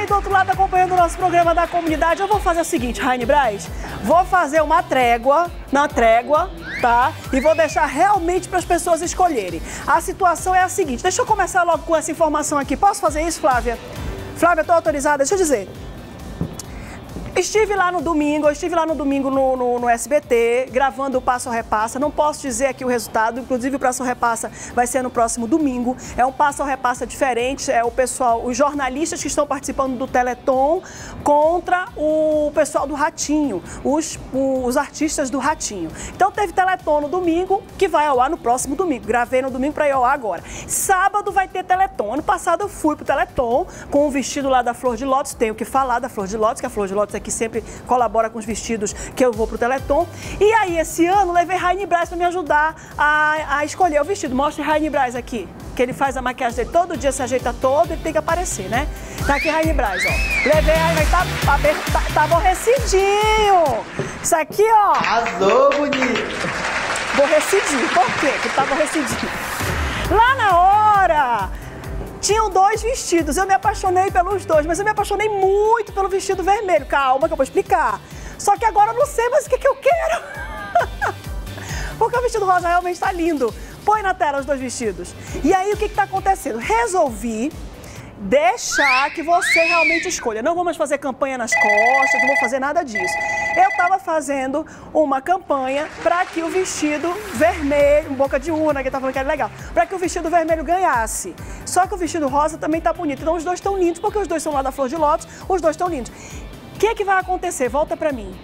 aí do outro lado acompanhando o nosso programa da comunidade, eu vou fazer o seguinte, Raine Braz, vou fazer uma trégua, tá? E vou deixar realmente para as pessoas escolherem. A situação é a seguinte, deixa eu começar logo com essa informação aqui. Posso fazer isso, Flávia? Flávia, estou autorizada, deixa eu dizer. Estive lá no domingo no SBT, gravando o Passo ao Repassa. Não posso dizer aqui o resultado, inclusive o Passo ao Repassa vai ser no próximo domingo. É um Passo ao Repassa diferente, é o pessoal, os jornalistas que estão participando do Teleton contra o pessoal do Ratinho, os artistas do Ratinho. Então teve Teleton no domingo, que vai ao ar no próximo domingo. Gravei no domingo para ir ao ar agora. Sábado vai ter Teleton. Ano passado eu fui pro Teleton com o vestido lá da Flor de Lótus, tenho que falar da Flor de Lótus, que a Flor de Lótus é que sempre colabora com os vestidos que eu vou pro Teleton. E aí, esse ano, levei Raine Braz para me ajudar a escolher o vestido. Mostre Raine Braz aqui, que ele faz a maquiagem dele todo dia, se ajeita todo, ele tem que aparecer, né? Tá aqui Raine Braz, ó. Levei, aí tá aborrecidinho. Isso aqui, ó. Arrasou, bonito. Aborrecidinho. Por quê que tá aborrecidinho? Lá na hora... tinham dois vestidos, eu me apaixonei pelos dois, mas eu me apaixonei muito pelo vestido vermelho. Calma que eu vou explicar. Só que agora eu não sei mais o que eu quero. Porque o vestido rosa realmente tá lindo. Põe na tela os dois vestidos. E aí o que tá acontecendo? Resolvi deixar que você realmente escolha. Não vou mais fazer campanha nas costas, não vou fazer nada disso. Eu estava fazendo uma campanha para que o vestido vermelho, boca de urna, que tá falando que era legal, para que o vestido vermelho ganhasse. Só que o vestido rosa também tá bonito. Então os dois estão lindos, porque os dois são lá da Flor de Lótus, os dois estão lindos. O que vai acontecer? Volta para mim.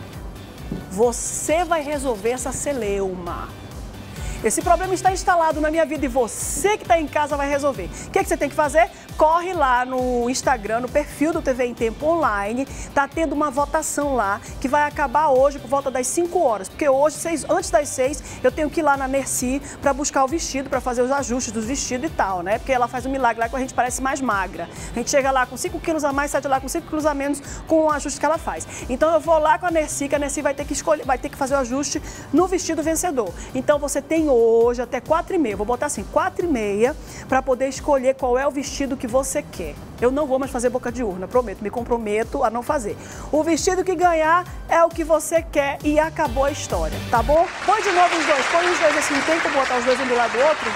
Você vai resolver essa celeuma. Esse problema está instalado na minha vida e você que está em casa vai resolver. O que você tem que fazer? Corre lá no Instagram, no perfil do TV em Tempo Online. Tá tendo uma votação lá que vai acabar hoje por volta das 5 horas. Porque hoje, antes das 6, eu tenho que ir lá na Merci para buscar o vestido, para fazer os ajustes dos vestidos e tal, né? Porque ela faz um milagre lá que a gente parece mais magra. A gente chega lá com 5 quilos a mais, sai de lá com 5 quilos a menos com o ajuste que ela faz. Então eu vou lá com a Merci, que a Merci vai ter que escolher, vai ter que fazer o ajuste no vestido vencedor. Então você tem hoje até 4h30, vou botar assim, 4h30, para poder escolher qual é o vestido que você quer. Eu não vou mais fazer boca de urna, prometo, me comprometo a não fazer. O vestido que ganhar é o que você quer e acabou a história, tá bom? Põe de novo os dois, põe os dois assim, tem como botar os dois um do lado do outro?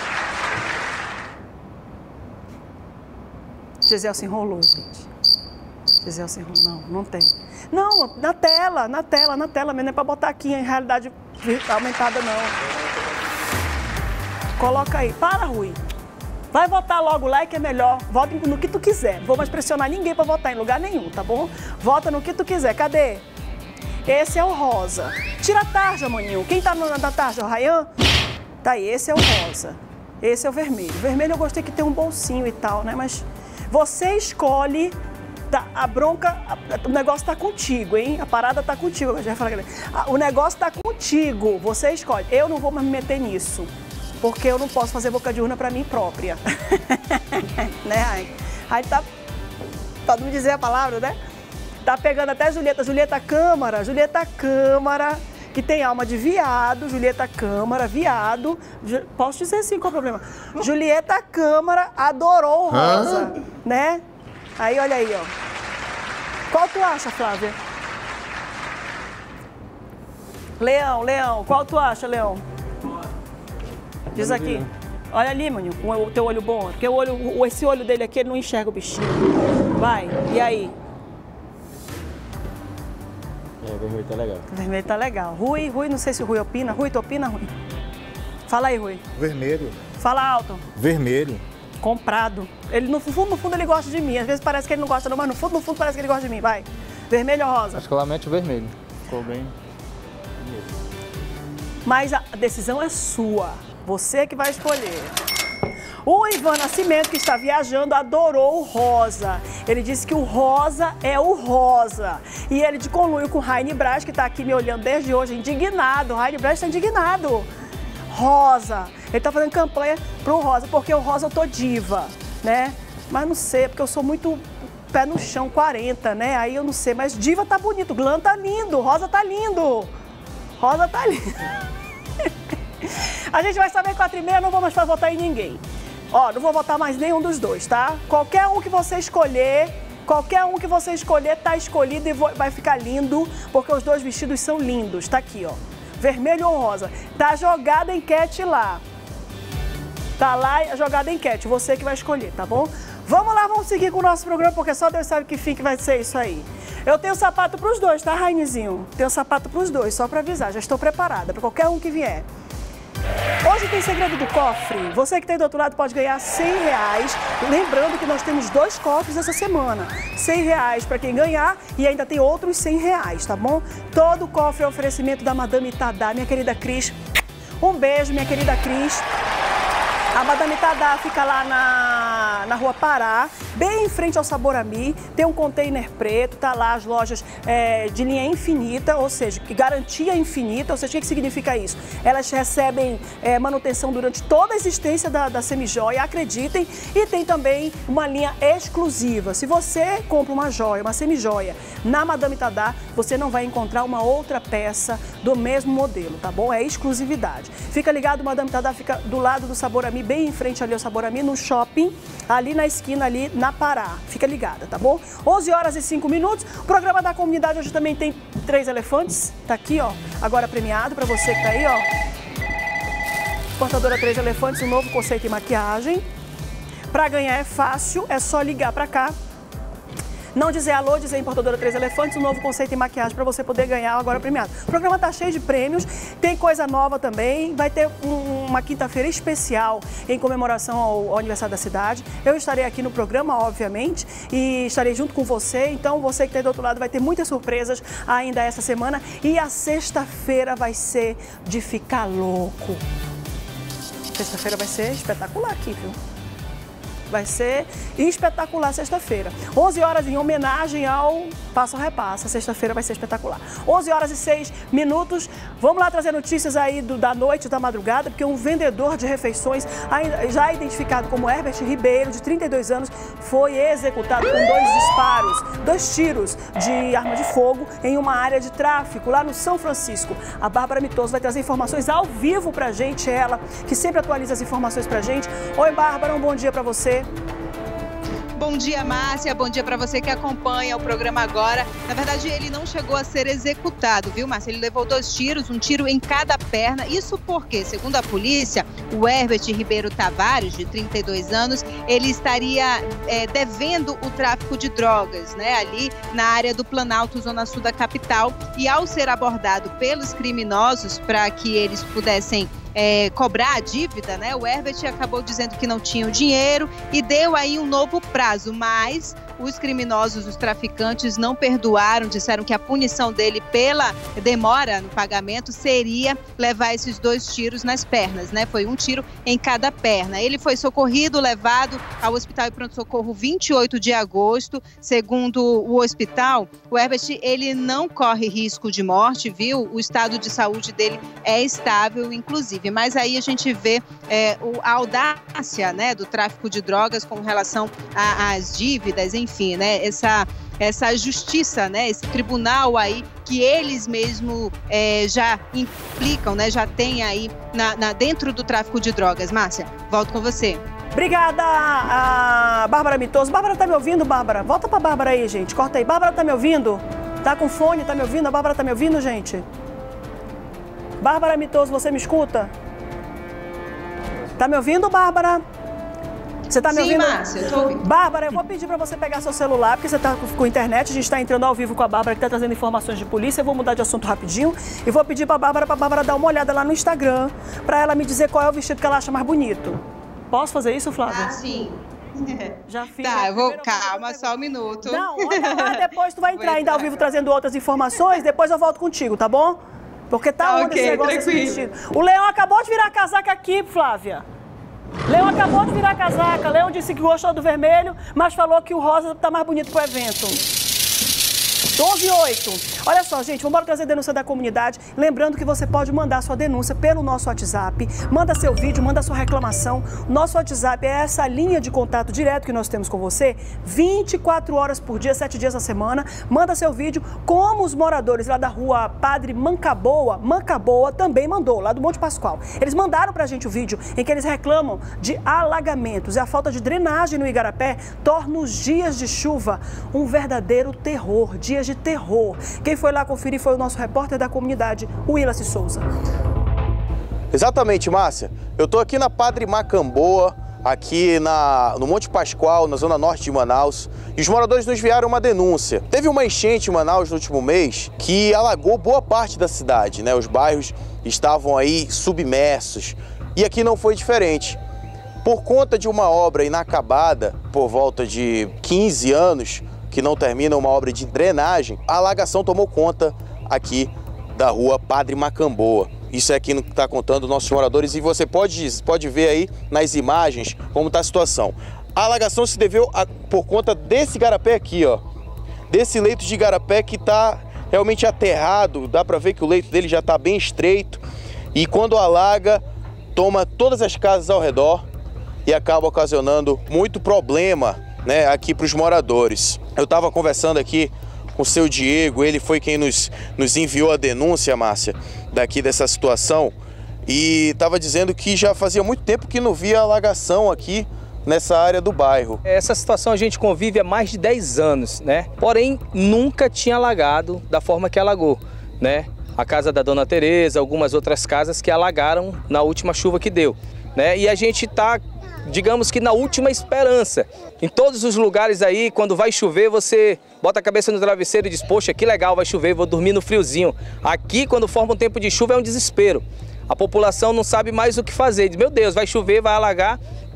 Gisele se enrolou, gente. Gisele se enrolou, não tem. Não, na tela, mas não é pra botar aqui em realidade aumentada, não. Coloca aí. Para, Rui. Vai votar logo lá que é melhor. Vota no que tu quiser. Não vou mais pressionar ninguém para votar em lugar nenhum, tá bom? Vota no que tu quiser. Cadê? Esse é o rosa. Tira a tarja, maninho. Quem tá na tarja? O Rayan? Tá aí, esse é o rosa. Esse é o vermelho. O vermelho eu gostei que tem um bolsinho e tal, né? Mas você escolhe... A bronca, o negócio tá contigo, hein? A parada tá contigo. Eu já falei, o negócio tá contigo. Você escolhe. Eu não vou mais me meter nisso. Porque eu não posso fazer boca de urna pra mim própria. Né? Aí tá, pra não dizer a palavra, né? Tá pegando até Julieta Câmara, que tem alma de viado, Julieta Câmara, viado. Posso dizer assim, qual é o problema? Julieta Câmara adorou o rosa, né? Aí, olha aí, ó. Qual tu acha, Flávia? Leão, qual tu acha, Leão? Diz aqui. Olha ali, maninho, com o teu olho bom. Porque esse olho dele aqui, ele não enxerga o bichinho. Vai, e aí? É, o vermelho tá legal. O vermelho tá legal. Rui, não sei se o Rui opina. Rui, tu opina, Rui? Fala aí, Rui. Vermelho. Fala alto. Vermelho. Comprado. Ele, no fundo, ele gosta de mim. Às vezes parece que ele não gosta não, mas no fundo, parece que ele gosta de mim. Vai. Vermelho ou rosa? Particularmente o vermelho. Ficou bem... Mas a decisão é sua. Você que vai escolher. O Ivan Nascimento, que está viajando, adorou o rosa. Ele disse que o rosa é o rosa. E ele de conluio com o Raine Braz, que está aqui me olhando desde hoje, indignado. O Raine Braz está indignado. Rosa. Ele está fazendo campanha pro rosa, porque o rosa eu tô diva, né? Mas não sei, porque eu sou muito pé no chão, 40, né? Aí eu não sei, mas diva tá bonito, glam tá lindo, rosa tá lindo. Rosa tá lindo. A gente vai saber 4h30, não vou mais votar em ninguém. Ó, não vou votar mais nenhum dos dois, tá? Qualquer um que você escolher, Qualquer um que você escolher tá escolhido e vai ficar lindo, porque os dois vestidos são lindos. Tá aqui, ó. Vermelho ou rosa. Tá jogada a enquete lá. Tá lá jogada a enquete, você que vai escolher, tá bom? Vamos lá, vamos seguir com o nosso programa, porque só Deus sabe que fim que vai ser isso aí. Eu tenho sapato pros dois, tá, Rainezinho? Tenho sapato pros dois, só pra avisar. Já estou preparada pra qualquer um que vier. Hoje tem segredo do cofre. Você que está aí do outro lado pode ganhar R$100. Lembrando que nós temos 2 cofres essa semana. R$100 para quem ganhar e ainda tem outros R$100, tá bom? Todo cofre é oferecimento da Madame Tadá, minha querida Cris. Um beijo, minha querida Cris. A Madame Tadá fica lá na Rua Pará, bem em frente ao Sabor a Mi. Tem um container preto, tá lá as lojas de linha infinita, ou seja, garantia infinita. Ou seja, o que significa isso? Elas recebem manutenção durante toda a existência da semijoia, acreditem. E tem também uma linha exclusiva. Se você compra uma joia, uma semijoia, na Madame Tadá, você não vai encontrar uma outra peça do mesmo modelo, tá bom? É exclusividade. Fica ligado, Madame Tadá fica do lado do Sabor a Mi, bem em frente ali ao Sabor a Mi, no shopping, ali na esquina, ali na Pará. Fica ligada, tá bom? 11h05. O programa da comunidade hoje também tem 3 elefantes. Tá aqui, ó, agora premiado para você que tá aí, ó. Portadora 3 elefantes, um novo conceito em maquiagem. Para ganhar é fácil, é só ligar para cá. Não dizer alô, dizer importadora 3 elefantes, um novo conceito em maquiagem para você poder ganhar agora premiado. O programa tá cheio de prêmios, tem coisa nova também, vai ter uma quinta-feira especial em comemoração ao aniversário da cidade. Eu estarei aqui no programa, obviamente, e estarei junto com você, então você que está aí do outro lado vai ter muitas surpresas ainda essa semana e a sexta-feira vai ser de ficar louco. Sexta-feira vai ser espetacular aqui, viu? Vai ser espetacular sexta-feira. 11h em homenagem ao Passo a Repassa. Sexta-feira vai ser espetacular. 11h06. Vamos lá trazer notícias aí da noite, da madrugada, porque um vendedor de refeições, já identificado como Herbert Ribeiro, de 32 anos, foi executado com 2 tiros de arma de fogo em uma área de tráfico lá no São Francisco. A Bárbara Mitoso vai trazer informações ao vivo pra gente, ela que sempre atualiza as informações pra gente. Oi, Bárbara, um bom dia pra você. Bom dia, Márcia. Bom dia para você que acompanha o programa agora. Na verdade, ele não chegou a ser executado, viu, Márcia? Ele levou 2 tiros, um tiro em cada perna. Isso porque, segundo a polícia, o Herbert Ribeiro Tavares, de 32 anos, ele estaria devendo o tráfico de drogas, né? Ali na área do Planalto, zona sul da capital. E ao ser abordado pelos criminosos para que eles pudessem cobrar a dívida, né? O Herbert acabou dizendo que não tinha o dinheiro e deu aí um novo prazo, mas os criminosos, os traficantes não perdoaram, disseram que a punição dele pela demora no pagamento seria levar esses 2 tiros nas pernas, né? Foi um tiro em cada perna. Ele foi socorrido, levado ao Hospital e Pronto-Socorro 28 de agosto. Segundo o hospital, o Herbert, ele não corre risco de morte, viu? O estado de saúde dele é estável, inclusive. Mas aí a gente vê a audácia, né, do tráfico de drogas com relação às dívidas, enfim, né, essa justiça, né, esse tribunal aí que eles mesmo já implicam, né, já tem aí dentro do tráfico de drogas. Márcia, volto com você. Obrigada, a Bárbara Mitoso. Bárbara, tá me ouvindo, Bárbara? Volta pra Bárbara aí, gente. Corta aí. Bárbara, tá me ouvindo? Tá com fone, tá me ouvindo? A Bárbara tá me ouvindo, gente? Bárbara Mitoso, você me escuta? Tá me ouvindo, Bárbara? Você tá me ouvindo? Sim, Márcia, eu tô ouvindo. Bárbara, eu vou pedir para você pegar seu celular, porque você tá com internet, a gente está entrando ao vivo com a Bárbara, que tá trazendo informações de polícia. Eu vou mudar de assunto rapidinho e vou pedir para a Bárbara dar uma olhada lá no Instagram, para ela me dizer qual é o vestido que ela acha mais bonito. Posso fazer isso, Flávia? Ah, sim. Já fiz. Tá, eu vou... Calma, só um minuto. Não, olha lá, depois tu vai entrar ainda ao vivo trazendo outras informações, depois eu volto contigo, tá bom? Porque tá onde esse negócio desse vestido. O Leão acabou de virar a casaca aqui, Flávia. Leão acabou de virar a casaca. Leão disse que gostou do vermelho, mas falou que o rosa tá mais bonito pro evento. 11:08. Olha só, gente, vamos trazer denúncia da comunidade. Lembrando que você pode mandar sua denúncia pelo nosso WhatsApp. Manda seu vídeo, manda sua reclamação. Nosso WhatsApp é essa linha de contato direto que nós temos com você, 24 horas por dia, 7 dias na semana. Manda seu vídeo, como os moradores lá da rua Padre Mancaboa também mandou, lá do Monte Pascoal. Eles mandaram pra gente o vídeo em que eles reclamam de alagamentos e a falta de drenagem no Igarapé torna os dias de chuva um verdadeiro terror, dias de terror. Quem foi lá conferir foi o nosso repórter da comunidade, o Willis Souza. Exatamente, Márcia. Eu estou aqui na Padre Macamboa, aqui no Monte Pascoal, na zona norte de Manaus, e os moradores nos enviaram uma denúncia. Teve uma enchente em Manaus no último mês que alagou boa parte da cidade, né? Os bairros estavam aí submersos e aqui não foi diferente. Por conta de uma obra inacabada, por volta de 15 anos, que não termina uma obra de drenagem, a alagação tomou conta aqui da rua Padre Macamboa. Isso é aqui no que está contando nossos moradores e você pode ver aí nas imagens como está a situação. A alagação se deveu por conta desse igarapé aqui, ó. Desse leito de igarapé que está realmente aterrado, dá para ver que o leito dele já está bem estreito e quando alaga, toma todas as casas ao redor e acaba ocasionando muito problema, né, aqui para os moradores. Eu estava conversando aqui com o seu Diego, ele foi quem nos enviou a denúncia, Márcia, daqui dessa situação, e estava dizendo que já fazia muito tempo que não via alagação aqui nessa área do bairro. Essa situação a gente convive há mais de 10 anos, né? Porém, nunca tinha alagado da forma que alagou, né? A casa da Dona Tereza, algumas outras casas que alagaram na última chuva que deu, né? E a gente está, digamos que na última esperança. Em todos os lugares aí, quando vai chover, você bota a cabeça no travesseiro e diz, poxa, que legal, vai chover, vou dormir no friozinho. Aqui, quando forma um tempo de chuva, é um desespero. A população não sabe mais o que fazer. Diz, meu Deus, vai chover, vai alagar,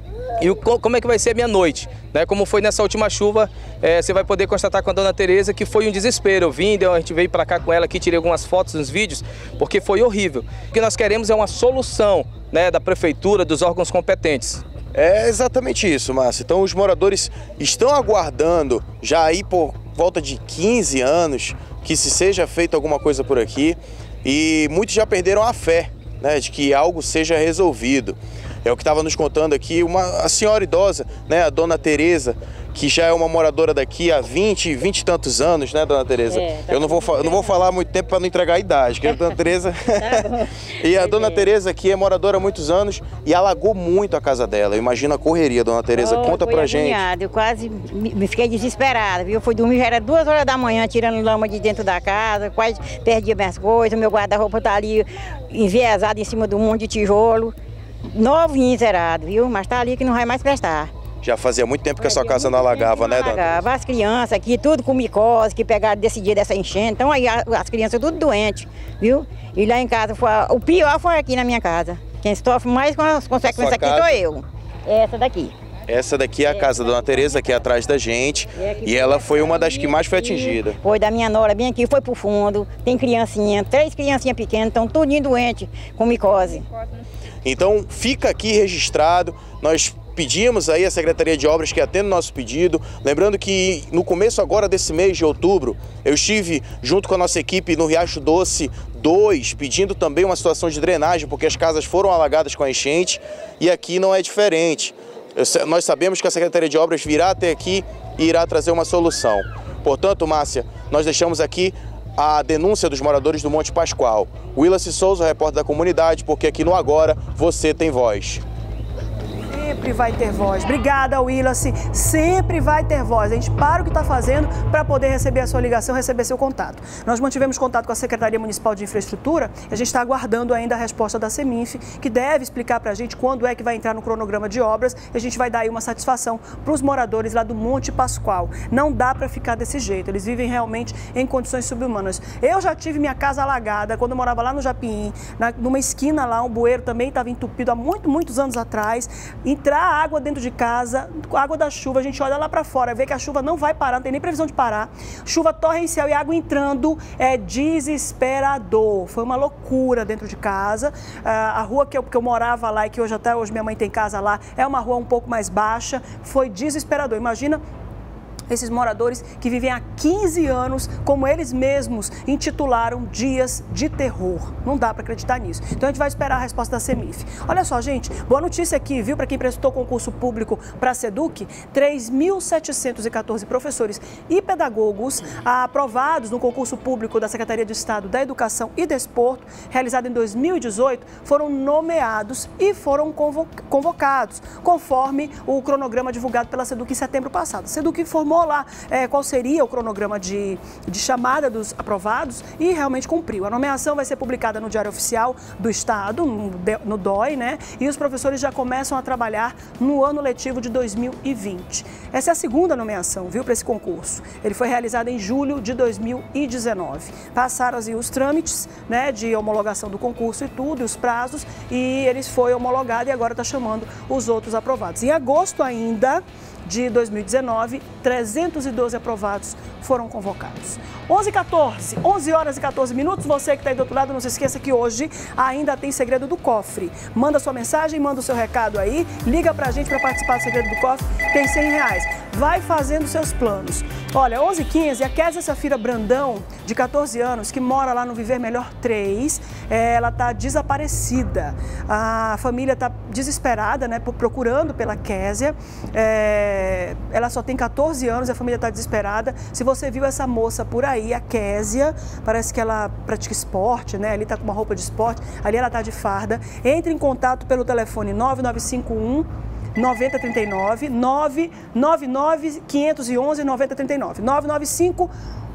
e como é que vai ser a minha noite? Né? Como foi nessa última chuva, você vai poder constatar com a Dona Tereza que foi um desespero. A gente veio para cá com ela aqui, tirei algumas fotos nos vídeos, porque foi horrível. O que nós queremos é uma solução, né, da prefeitura, dos órgãos competentes. É exatamente isso, Márcio. Então os moradores estão aguardando já aí por volta de 15 anos que se seja feita alguma coisa por aqui e muitos já perderam a fé, né, de que algo seja resolvido. É o que estava nos contando aqui a senhora idosa, né, a Dona Tereza, que já é uma moradora daqui há 20 e tantos anos, né, Dona Tereza? Eu não vou falar muito tempo para não entregar a idade, que a Dona Tereza... E a Dona Tereza aqui é moradora há muitos anos e alagou muito a casa dela. Imagina a correria, Dona Tereza, conta pra gente. Eu quase me fiquei desesperada, viu? Eu fui dormir, já era 2 horas da manhã, tirando lama de dentro da casa, quase perdi minhas coisas, meu guarda-roupa tá ali enviesado em cima de um monte de tijolo. Novinho zerado, viu? Mas tá ali que não vai mais prestar. Já fazia muito tempo que a sua casa não alagava, né, Dona? Alagava. As crianças aqui, tudo com micose, que pegaram desse dia dessa enchente. Então aí as crianças tudo doentes, viu? E lá em casa, o pior foi aqui na minha casa. Quem sofre mais com as consequências aqui sou eu. Essa daqui. Essa daqui é a casa da Dona Tereza, aqui atrás da gente. E ela foi uma das que mais foi atingida. Foi da minha nora, bem aqui, foi pro fundo. Tem criancinha, 3 criancinhas pequenas, estão tudinho doentes com micose. Então fica aqui registrado, nós pedimos aí a Secretaria de Obras que atenda o nosso pedido. Lembrando que no começo agora desse mês de outubro, eu estive junto com a nossa equipe no Riacho Doce 2, pedindo também uma situação de drenagem, porque as casas foram alagadas com a enchente e aqui não é diferente. Nós sabemos que a Secretaria de Obras virá até aqui e irá trazer uma solução. Portanto, Márcia, nós deixamos aqui a denúncia dos moradores do Monte Pascoal. Willis Souza, repórter da comunidade, porque aqui no Agora você tem voz. Sempre vai ter voz. Obrigada, Willis. Sempre vai ter voz. A gente para o que está fazendo para poder receber a sua ligação, receber seu contato. Nós mantivemos contato com a Secretaria Municipal de Infraestrutura e a gente está aguardando ainda a resposta da Seminf, que deve explicar para a gente quando é que vai entrar no cronograma de obras e a gente vai dar aí uma satisfação para os moradores lá do Monte Pascoal. Não dá para ficar desse jeito. Eles vivem realmente em condições subhumanas. Eu já tive minha casa alagada quando eu morava lá no Japim, numa esquina lá, um bueiro também estava entupido há muitos anos atrás. Entrar água dentro de casa, água da chuva, a gente olha lá para fora, vê que a chuva não vai parar, não tem nem previsão de parar. Chuva torrencial e água entrando é desesperador. Foi uma loucura dentro de casa. A rua que eu morava lá e que até hoje minha mãe tem casa lá, é uma rua um pouco mais baixa. Foi desesperador. Imagina Esses moradores que vivem há 15 anos, como eles mesmos intitularam, dias de terror. Não dá para acreditar nisso. Então a gente vai esperar a resposta da CEMIF. Olha só, gente, boa notícia aqui, viu, para quem prestou concurso público para a SEDUC, 3.714 professores e pedagogos aprovados no concurso público da Secretaria de Estado da Educação e Desporto, realizado em 2018, foram nomeados e foram convocados, conforme o cronograma divulgado pela SEDUC em setembro passado. A SEDUC informou lá qual seria o cronograma de chamada dos aprovados e realmente cumpriu. A nomeação vai ser publicada no Diário Oficial do Estado, no DOI, né? E os professores já começam a trabalhar no ano letivo de 2020. Essa é a segunda nomeação, viu, para esse concurso. Ele foi realizado em julho de 2019. Passaram assim, os trâmites, né, de homologação do concurso e tudo, os prazos, e ele foi homologado e agora está chamando os outros aprovados. Em agosto ainda de 2019, 312 aprovados foram convocados. 11 horas e 14 minutos. Você que está aí do outro lado, não se esqueça que hoje ainda tem Segredo do Cofre. Manda sua mensagem, manda o seu recado aí, liga pra gente para participar do Segredo do Cofre, tem R$100. Vai fazendo seus planos. Olha, 11h15, a Kézia Safira Brandão, de 14 anos, que mora lá no Viver Melhor 3, ela está desaparecida. A família está desesperada, né, procurando pela Kézia. Ela só tem 14 anos, a família está desesperada. Se você viu essa moça por aí, a Kézia, parece que ela pratica esporte, né? Ali está com uma roupa de esporte, ali ela está de farda. Entre em contato pelo telefone 9951 9039, 999 511 9039, 995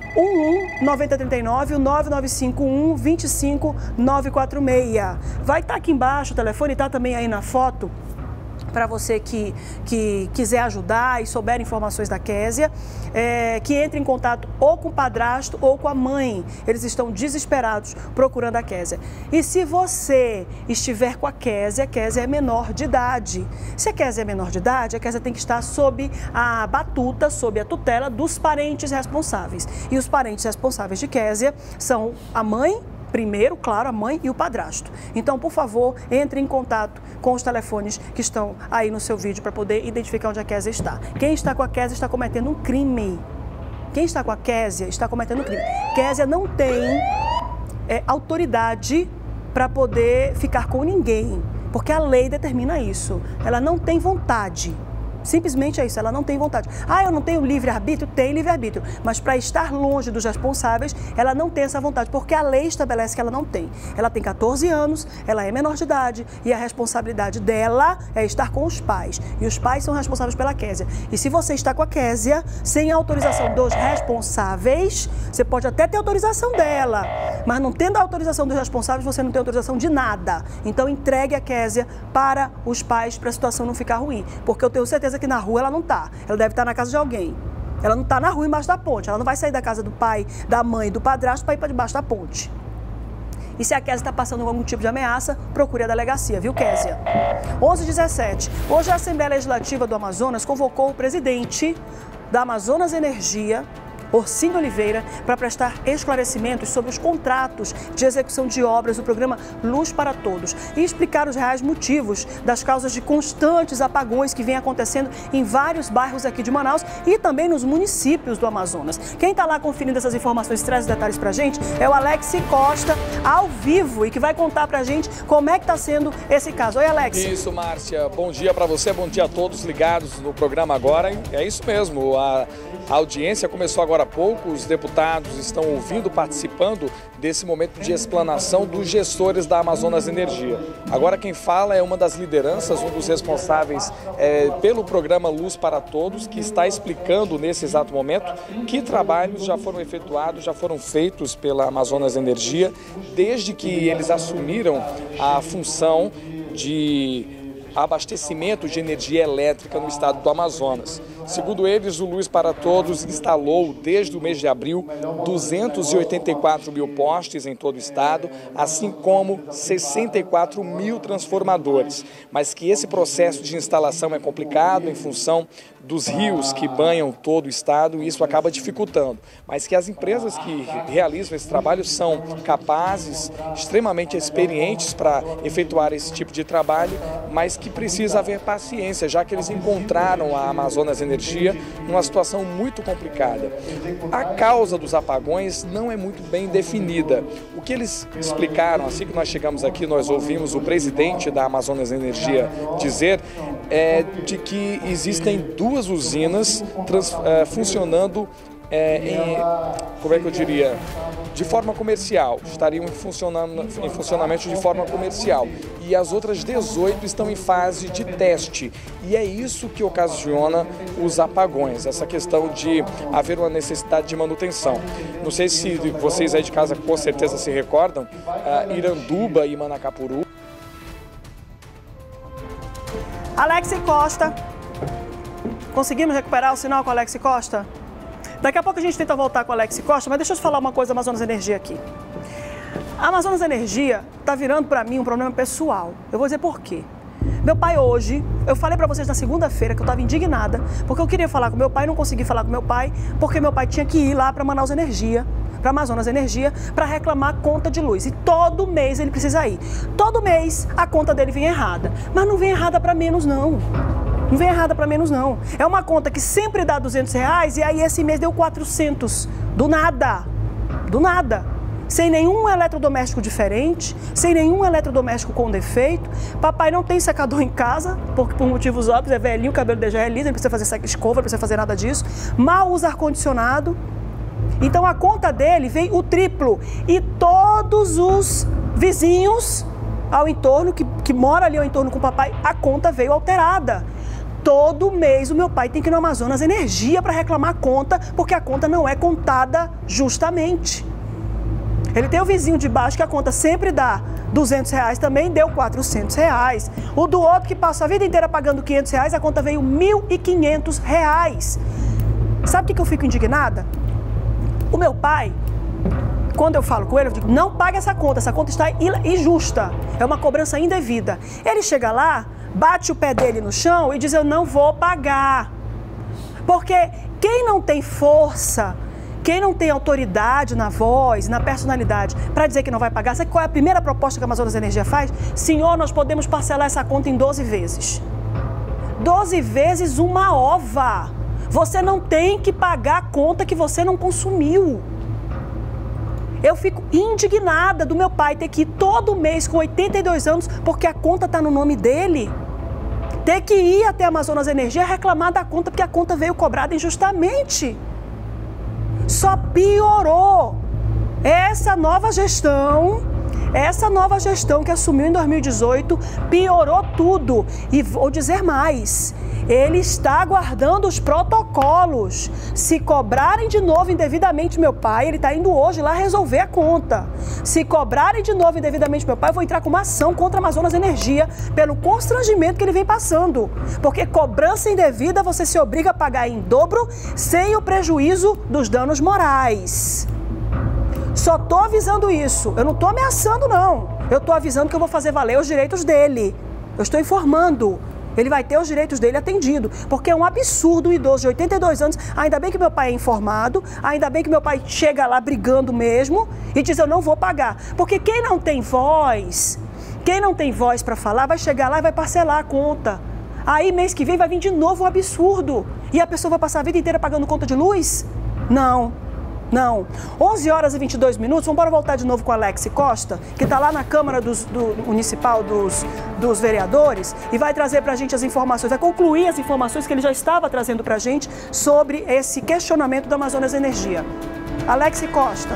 9039, o 9951 25 946. Vai estar aqui embaixo, o telefone está também aí na foto, para você que quiser ajudar e souber informações da Kézia, que entre em contato ou com o padrasto ou com a mãe. Eles estão desesperados procurando a Kézia. E se você estiver com a Kézia é menor de idade. Se a Kézia é menor de idade, a Kézia tem que estar sob a batuta, sob a tutela dos parentes responsáveis. E os parentes responsáveis de Kézia são a mãe, primeiro, claro, a mãe e o padrasto. Então, por favor, entre em contato com os telefones que estão aí no seu vídeo para poder identificar onde a Kézia está. Quem está com a Kézia está cometendo um crime. Quem está com a Kézia está cometendo um crime. Kézia não tem autoridade para poder ficar com ninguém, porque a lei determina isso. Ela não tem vontade. Simplesmente é isso, ela não tem vontade. Ah, eu não tenho livre-arbítrio? Tem livre-arbítrio. Mas para estar longe dos responsáveis, ela não tem essa vontade, porque a lei estabelece que ela não tem. Ela tem 14 anos, ela é menor de idade e a responsabilidade dela é estar com os pais. E os pais são responsáveis pela Kézia. E se você está com a Kézia, sem a autorização dos responsáveis, você pode até ter autorização dela, mas não tendo a autorização dos responsáveis, você não tem autorização de nada. Então entregue a Kézia para os pais, para a situação não ficar ruim. Porque eu tenho certeza que na rua ela não está. Ela deve estar na casa de alguém. Ela não está na rua embaixo da ponte. Ela não vai sair da casa do pai, da mãe e do padrasto para ir para debaixo da ponte. E se a Kézia está passando algum tipo de ameaça, procure a delegacia, viu, Kézia? 11h17. Hoje a Assembleia Legislativa do Amazonas convocou o presidente da Amazonas Energia, Orcínio Oliveira, para prestar esclarecimentos sobre os contratos de execução de obras do programa Luz para Todos e explicar os reais motivos das causas de constantes apagões que vêm acontecendo em vários bairros aqui de Manaus e também nos municípios do Amazonas. Quem está lá conferindo essas informações e traz os detalhes para a gente é o Alex Costa, ao vivo, e que vai contar para a gente como é que está sendo esse caso. Oi, Alex. Isso, Márcia. Bom dia para você, bom dia a todos ligados no programa agora. É isso mesmo, a audiência começou agora há pouco, os deputados estão ouvindo, participando desse momento de explanação dos gestores da Amazonas Energia. Agora quem fala é uma das lideranças, um dos responsáveis pelo programa Luz para Todos, que está explicando nesse exato momento que trabalhos já foram efetuados, já foram feitos pela Amazonas Energia, desde que eles assumiram a função de abastecimento de energia elétrica no estado do Amazonas. Segundo eles, o Luz para Todos instalou, desde o mês de abril, 284 mil postes em todo o estado, assim como 64 mil transformadores. Mas que esse processo de instalação é complicado em função dos rios que banham todo o estado e isso acaba dificultando. Mas que as empresas que realizam esse trabalho são capazes, extremamente experientes para efetuar esse tipo de trabalho, mas que precisa haver paciência, já que eles encontraram a Amazonas Energia energia numa situação muito complicada. A causa dos apagões não é muito bem definida. O que eles explicaram, assim que nós chegamos aqui, nós ouvimos o presidente da Amazonas Energia dizer de que existem duas usinas funcionando como é que eu diria, de forma comercial, estariam em funcionamento de forma comercial, e as outras 18 estão em fase de teste, e é isso que ocasiona os apagões, essa questão de haver uma necessidade de manutenção. Não sei se vocês aí de casa com certeza se recordam, Iranduba e Manacapuru. Alex Costa, conseguimos recuperar o sinal com Alex Costa? Daqui a pouco a gente tenta voltar com o Alex Costa, mas deixa eu te falar uma coisa da Amazonas Energia aqui. A Amazonas Energia está virando para mim um problema pessoal. Eu vou dizer por quê. Meu pai hoje, eu falei para vocês na segunda-feira que eu estava indignada, porque eu queria falar com meu pai, não consegui falar com meu pai, porque meu pai tinha que ir lá para Manaus Energia, para Amazonas Energia, para reclamar conta de luz. E todo mês ele precisa ir. Todo mês a conta dele vem errada. Mas não vem errada para menos, não. Não vem errada para menos, não. É uma conta que sempre dá R$200 e aí esse mês deu 400. Do nada. Do nada. Sem nenhum eletrodoméstico diferente, sem nenhum eletrodoméstico com defeito. Papai não tem secador em casa, porque por motivos óbvios, é velhinho, o cabelo dele já é liso, não precisa fazer escova, não precisa fazer nada disso. Mal usa ar-condicionado. Então a conta dele veio o triplo. E todos os vizinhos ao entorno, que mora ali ao entorno com o papai, a conta veio alterada. Todo mês o meu pai tem que ir no Amazonas Energia para reclamar a conta, porque a conta não é contada justamente. Ele tem o vizinho de baixo que a conta sempre dá R$200, também deu R$400. O do outro que passou a vida inteira pagando R$500, a conta veio R$1.500. Sabe o que eu fico indignada? O meu pai, quando eu falo com ele, eu digo, não pague essa conta está injusta, é uma cobrança indevida. Ele chega lá, bate o pé dele no chão e diz, eu não vou pagar. Porque quem não tem força, quem não tem autoridade na voz, na personalidade, para dizer que não vai pagar, sabe qual é a primeira proposta que a Amazonas Energia faz? Senhor, nós podemos parcelar essa conta em 12 vezes. 12 vezes uma ova. Você não tem que pagar a conta que você não consumiu. Eu fico indignada do meu pai ter que ir todo mês com 82 anos, porque a conta está no nome dele, ter que ir até a Amazonas Energia reclamar da conta, porque a conta veio cobrada injustamente. Só piorou. Essa nova gestão que assumiu em 2018, piorou tudo. E vou dizer mais, ele está aguardando os protocolos. Se cobrarem de novo indevidamente meu pai, ele está indo hoje lá resolver a conta. Se cobrarem de novo indevidamente meu pai, eu vou entrar com uma ação contra a Amazonas Energia pelo constrangimento que ele vem passando. Porque cobrança indevida você se obriga a pagar em dobro sem o prejuízo dos danos morais. Só estou avisando isso, eu não estou ameaçando não, eu estou avisando que eu vou fazer valer os direitos dele, eu estou informando, ele vai ter os direitos dele atendido, porque é um absurdo um idoso de 82 anos, ainda bem que meu pai é informado, ainda bem que meu pai chega lá brigando mesmo e diz eu não vou pagar, porque quem não tem voz para falar vai chegar lá e vai parcelar a conta, aí mês que vem vai vir de novo um absurdo e a pessoa vai passar a vida inteira pagando conta de luz? Não. 11 horas e 22 minutos, vamos embora voltar de novo com o Alex Costa, que está lá na Câmara Municipal dos Vereadores e vai trazer para a gente as informações, vai concluir as informações que ele já estava trazendo para a gente sobre esse questionamento da Amazonas Energia. Alex Costa.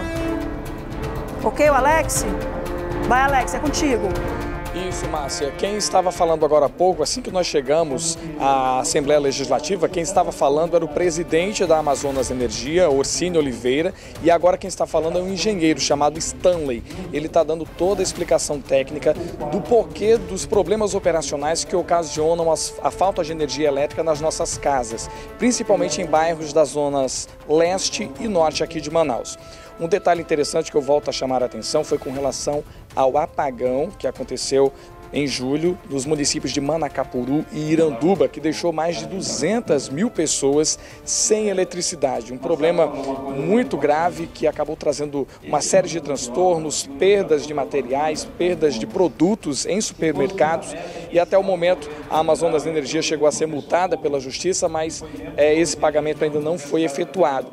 Ok, o Alex? Vai, Alex, é contigo. Isso, Márcia. Quem estava falando agora há pouco, assim que nós chegamos à Assembleia Legislativa, quem estava falando era o presidente da Amazonas Energia, Orsínio Oliveira, e agora quem está falando é um engenheiro chamado Stanley. Ele está dando toda a explicação técnica do porquê dos problemas operacionais que ocasionam a falta de energia elétrica nas nossas casas, principalmente em bairros das zonas leste e norte aqui de Manaus. Um detalhe interessante que eu volto a chamar a atenção foi com relação ao apagão que aconteceu em julho nos municípios de Manacapuru e Iranduba, que deixou mais de 200 mil pessoas sem eletricidade. Um problema muito grave que acabou trazendo uma série de transtornos, perdas de materiais, perdas de produtos em supermercados e até o momento a Amazonas Energia chegou a ser multada pela Justiça, mas esse pagamento ainda não foi efetuado.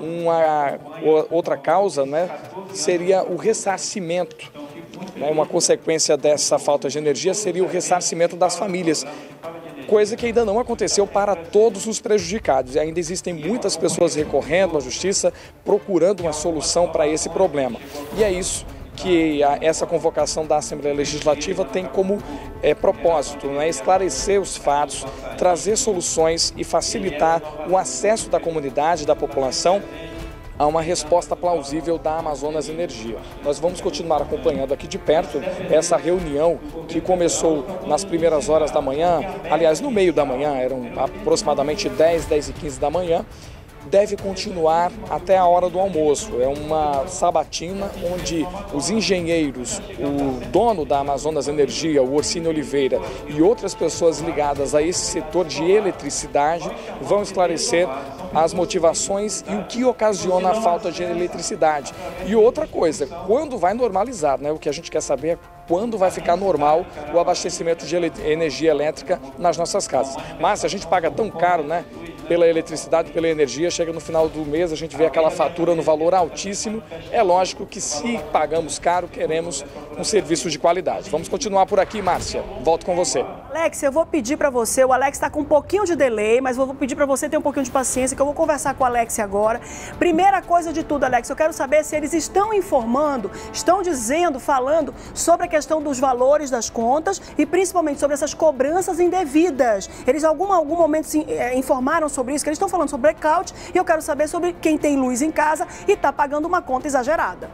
Uma outra causa, né, seria o ressarcimento. Uma consequência dessa falta de energia seria o ressarcimento das famílias, coisa que ainda não aconteceu para todos os prejudicados. E ainda existem muitas pessoas recorrendo à Justiça, procurando uma solução para esse problema. E é isso que essa convocação da Assembleia Legislativa tem como propósito, né? Esclarecer os fatos, trazer soluções e facilitar o acesso da comunidade, da população, a uma resposta plausível da Amazonas Energia. Nós vamos continuar acompanhando aqui de perto essa reunião que começou nas primeiras horas da manhã, aliás, no meio da manhã, eram aproximadamente 10h15 da manhã, deve continuar até a hora do almoço. É uma sabatina onde os engenheiros, o dono da Amazonas Energia, o Orsínio Oliveira, e outras pessoas ligadas a esse setor de eletricidade vão esclarecer as motivações e o que ocasiona a falta de eletricidade. E outra coisa, quando vai normalizar, né? O que a gente quer saber é quando vai ficar normal o abastecimento de energia elétrica nas nossas casas. Mas a gente paga tão caro, né? Pela eletricidade, pela energia, chega no final do mês, a gente vê aquela fatura no valor altíssimo. É lógico que se pagamos caro, queremos um serviço de qualidade. Vamos continuar por aqui, Márcia. Volto com você. Alex, eu vou pedir para você, o Alex está com um pouquinho de delay, mas eu vou pedir para você ter um pouquinho de paciência, que eu vou conversar com o Alex agora. Primeira coisa de tudo, Alex, eu quero saber se eles estão informando, estão dizendo, falando sobre a questão dos valores das contas e principalmente sobre essas cobranças indevidas. Eles em algum momento informaram sobre isso, que eles estão falando sobre blackout, e eu quero saber sobre quem tem luz em casa e está pagando uma conta exagerada.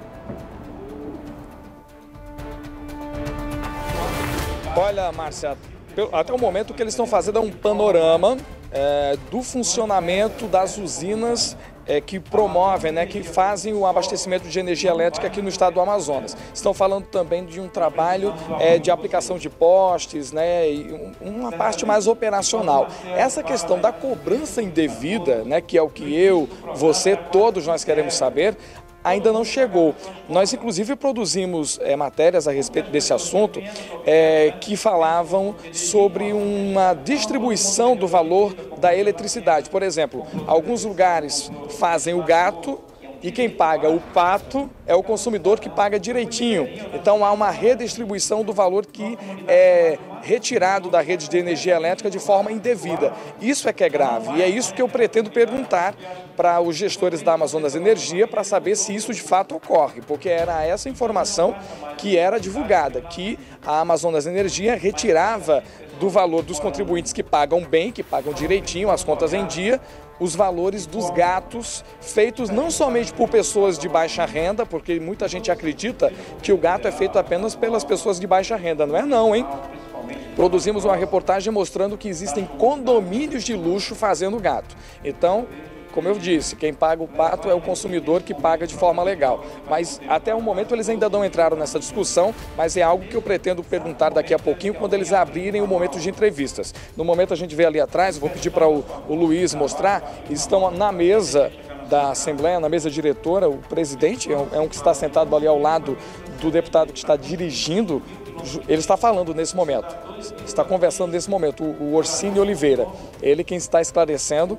Olha, Márcia, até o momento o que eles estão fazendo é um panorama do funcionamento das usinas que promovem, né, que fazem o abastecimento de energia elétrica aqui no estado do Amazonas. Estão falando também de um trabalho de aplicação de postes, né, e uma parte mais operacional. Essa questão da cobrança indevida, né, que é o que eu, você, todos nós queremos saber, ainda não chegou. Nós, inclusive, produzimos matérias a respeito desse assunto que falavam sobre uma distribuição do valor da eletricidade. Por exemplo, alguns lugares fazem o gato e quem paga o pato é o consumidor que paga direitinho. Então há uma redistribuição do valor que é retirado da rede de energia elétrica de forma indevida. Isso é que é grave e é isso que eu pretendo perguntar para os gestores da Amazonas Energia para saber se isso de fato ocorre, porque era essa informação que era divulgada, que a Amazonas Energia retirava do valor dos contribuintes que pagam bem, que pagam direitinho, as contas em dia, os valores dos gatos feitos não somente por pessoas de baixa renda, porque muita gente acredita que o gato é feito apenas pelas pessoas de baixa renda. Não é não, hein? Produzimos uma reportagem mostrando que existem condomínios de luxo fazendo gato. Então, como eu disse, quem paga o pato é o consumidor que paga de forma legal. Mas até o momento eles ainda não entraram nessa discussão, mas é algo que eu pretendo perguntar daqui a pouquinho quando eles abrirem o momento de entrevistas. No momento a gente vê ali atrás, vou pedir para o Luiz mostrar, estão na mesa da Assembleia, na mesa diretora, o presidente é um que está sentado ali ao lado do deputado que está dirigindo. Ele está falando nesse momento, está conversando nesse momento, o Orsínio Oliveira, ele quem está esclarecendo.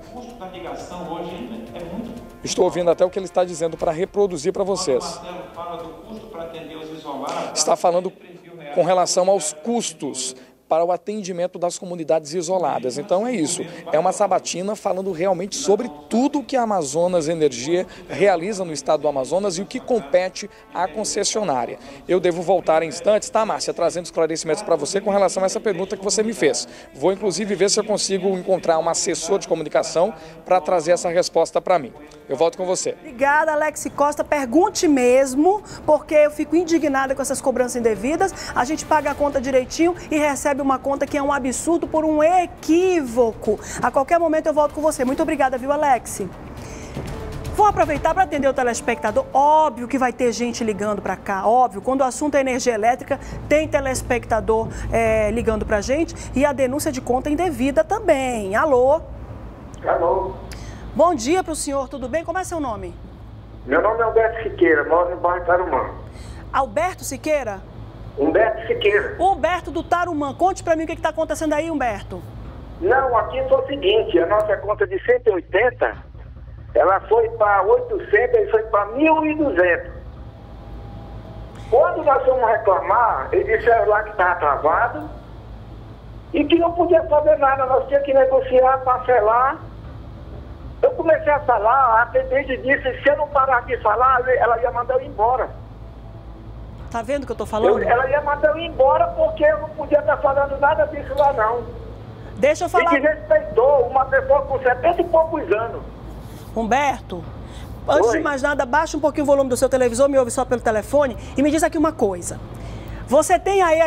Estou ouvindo até o que ele está dizendo para reproduzir para vocês. Está falando com relação aos custos para o atendimento das comunidades isoladas. Então é isso, é uma sabatina falando realmente sobre tudo que a Amazonas Energia realiza no estado do Amazonas e o que compete à concessionária. Eu devo voltar em instantes, tá, Márcia, trazendo esclarecimentos para você com relação a essa pergunta que você me fez. Vou inclusive ver se eu consigo encontrar um assessor de comunicação para trazer essa resposta para mim. Eu volto com você. Obrigada, Alex Costa. Pergunte mesmo, porque eu fico indignada com essas cobranças indevidas. A gente paga a conta direitinho e recebe uma conta que é um absurdo por um equívoco. A qualquer momento eu volto com você. Muito obrigada, viu, Alex? Vou aproveitar para atender o telespectador. Óbvio que vai ter gente ligando para cá, óbvio. Quando o assunto é energia elétrica, tem telespectador ligando para a gente e a denúncia de conta indevida também. Alô? Alô? Bom dia para o senhor, tudo bem? Como é seu nome? Meu nome é Alberto Siqueira, moro no bairro Tarumã. Alberto Siqueira? Humberto Siqueira. Humberto do Tarumã. Conte para mim o que está acontecendo aí, Humberto. Não, aqui foi o seguinte, a nossa conta de 180... ela foi para 800 e foi para 1.200. Quando nós fomos reclamar, eles disseram lá que estava travado e que não podia fazer nada, nós tínhamos que negociar, parcelar. Eu comecei a falar, a atendente disse, se eu não parar de falar, ela ia mandar eu ir embora. Tá vendo o que eu tô falando? Ela ia mandar eu ir embora porque eu não podia estar falando nada disso lá não. Deixa eu falar... E que respeitou uma pessoa com 70 e poucos anos. Humberto, antes de mais nada, baixa um pouquinho o volume do seu televisor, me ouve só pelo telefone e me diz aqui uma coisa. Você tem aí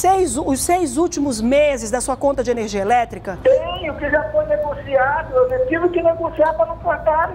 os 6 últimos meses da sua conta de energia elétrica? Tenho, que já foi negociado. Eu tive que negociar para não cortarem.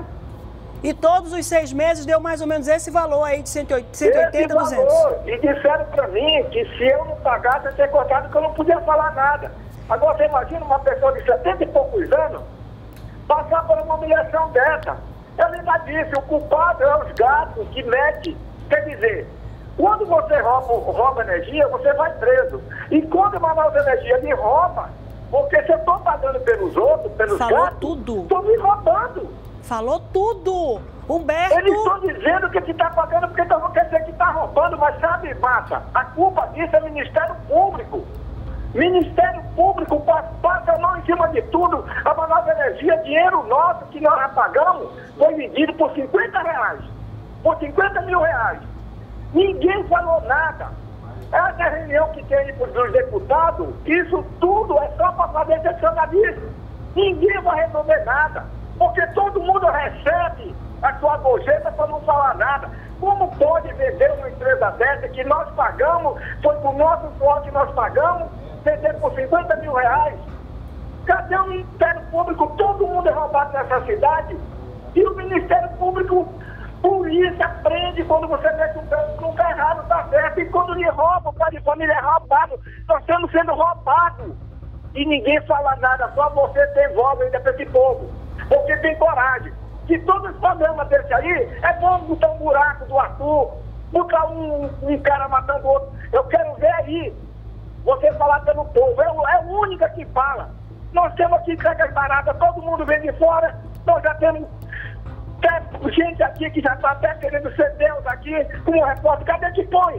E todos os 6 meses deu mais ou menos esse valor aí de 180, 200. E disseram para mim que se eu não pagasse, eu ia ter cortado, que eu não podia falar nada. Agora você imagina uma pessoa de 70 e poucos anos passar por uma humilhação dessa. Eu ainda disse, o culpado é os gatos que metem. Quer dizer, quando você rouba energia, você vai preso. E quando a Manaus Energia me rouba, porque se eu estou pagando pelos outros, pelos gatos, estou me roubando. Falou tudo. Humberto... Eles estão dizendo que está pagando porque não quer dizer que está roubando, mas sabe, Márcia, a culpa disso é o Ministério Público. Ministério Público passa a mão em cima de tudo. A Manaus Energia, dinheiro nosso que nós já pagamos, foi vendido por R$50, por 50 mil reais. Ninguém falou nada. Essa reunião que tem dos deputados, isso tudo é só para fazer excepcionalismo. Ninguém vai resolver nada, porque todo mundo recebe a sua gorjeta para não falar nada. Como pode vender uma empresa dessa que nós pagamos, foi com o nosso suor que nós pagamos, vender por 50 mil reais? Cadê o Ministério Público? Todo mundo é roubado nessa cidade. E o Ministério Público, polícia prende quando você mete um pé no lugar errado, tá certo. E quando lhe rouba, o pai de família é roubado. Nós estamos sendo roubados. E ninguém fala nada, só você tem voz ainda para esse povo. Porque tem coragem. Se todos os programas desse aí, é bom botar um buraco do Arthur, botar um cara matando o outro. Eu quero ver aí você falar pelo povo. É a única que fala. Nós temos aqui cargas baratas, todo mundo vem de fora. Nós já temos gente aqui que já está até querendo ser Deus aqui, como repórter. Cadê que põe?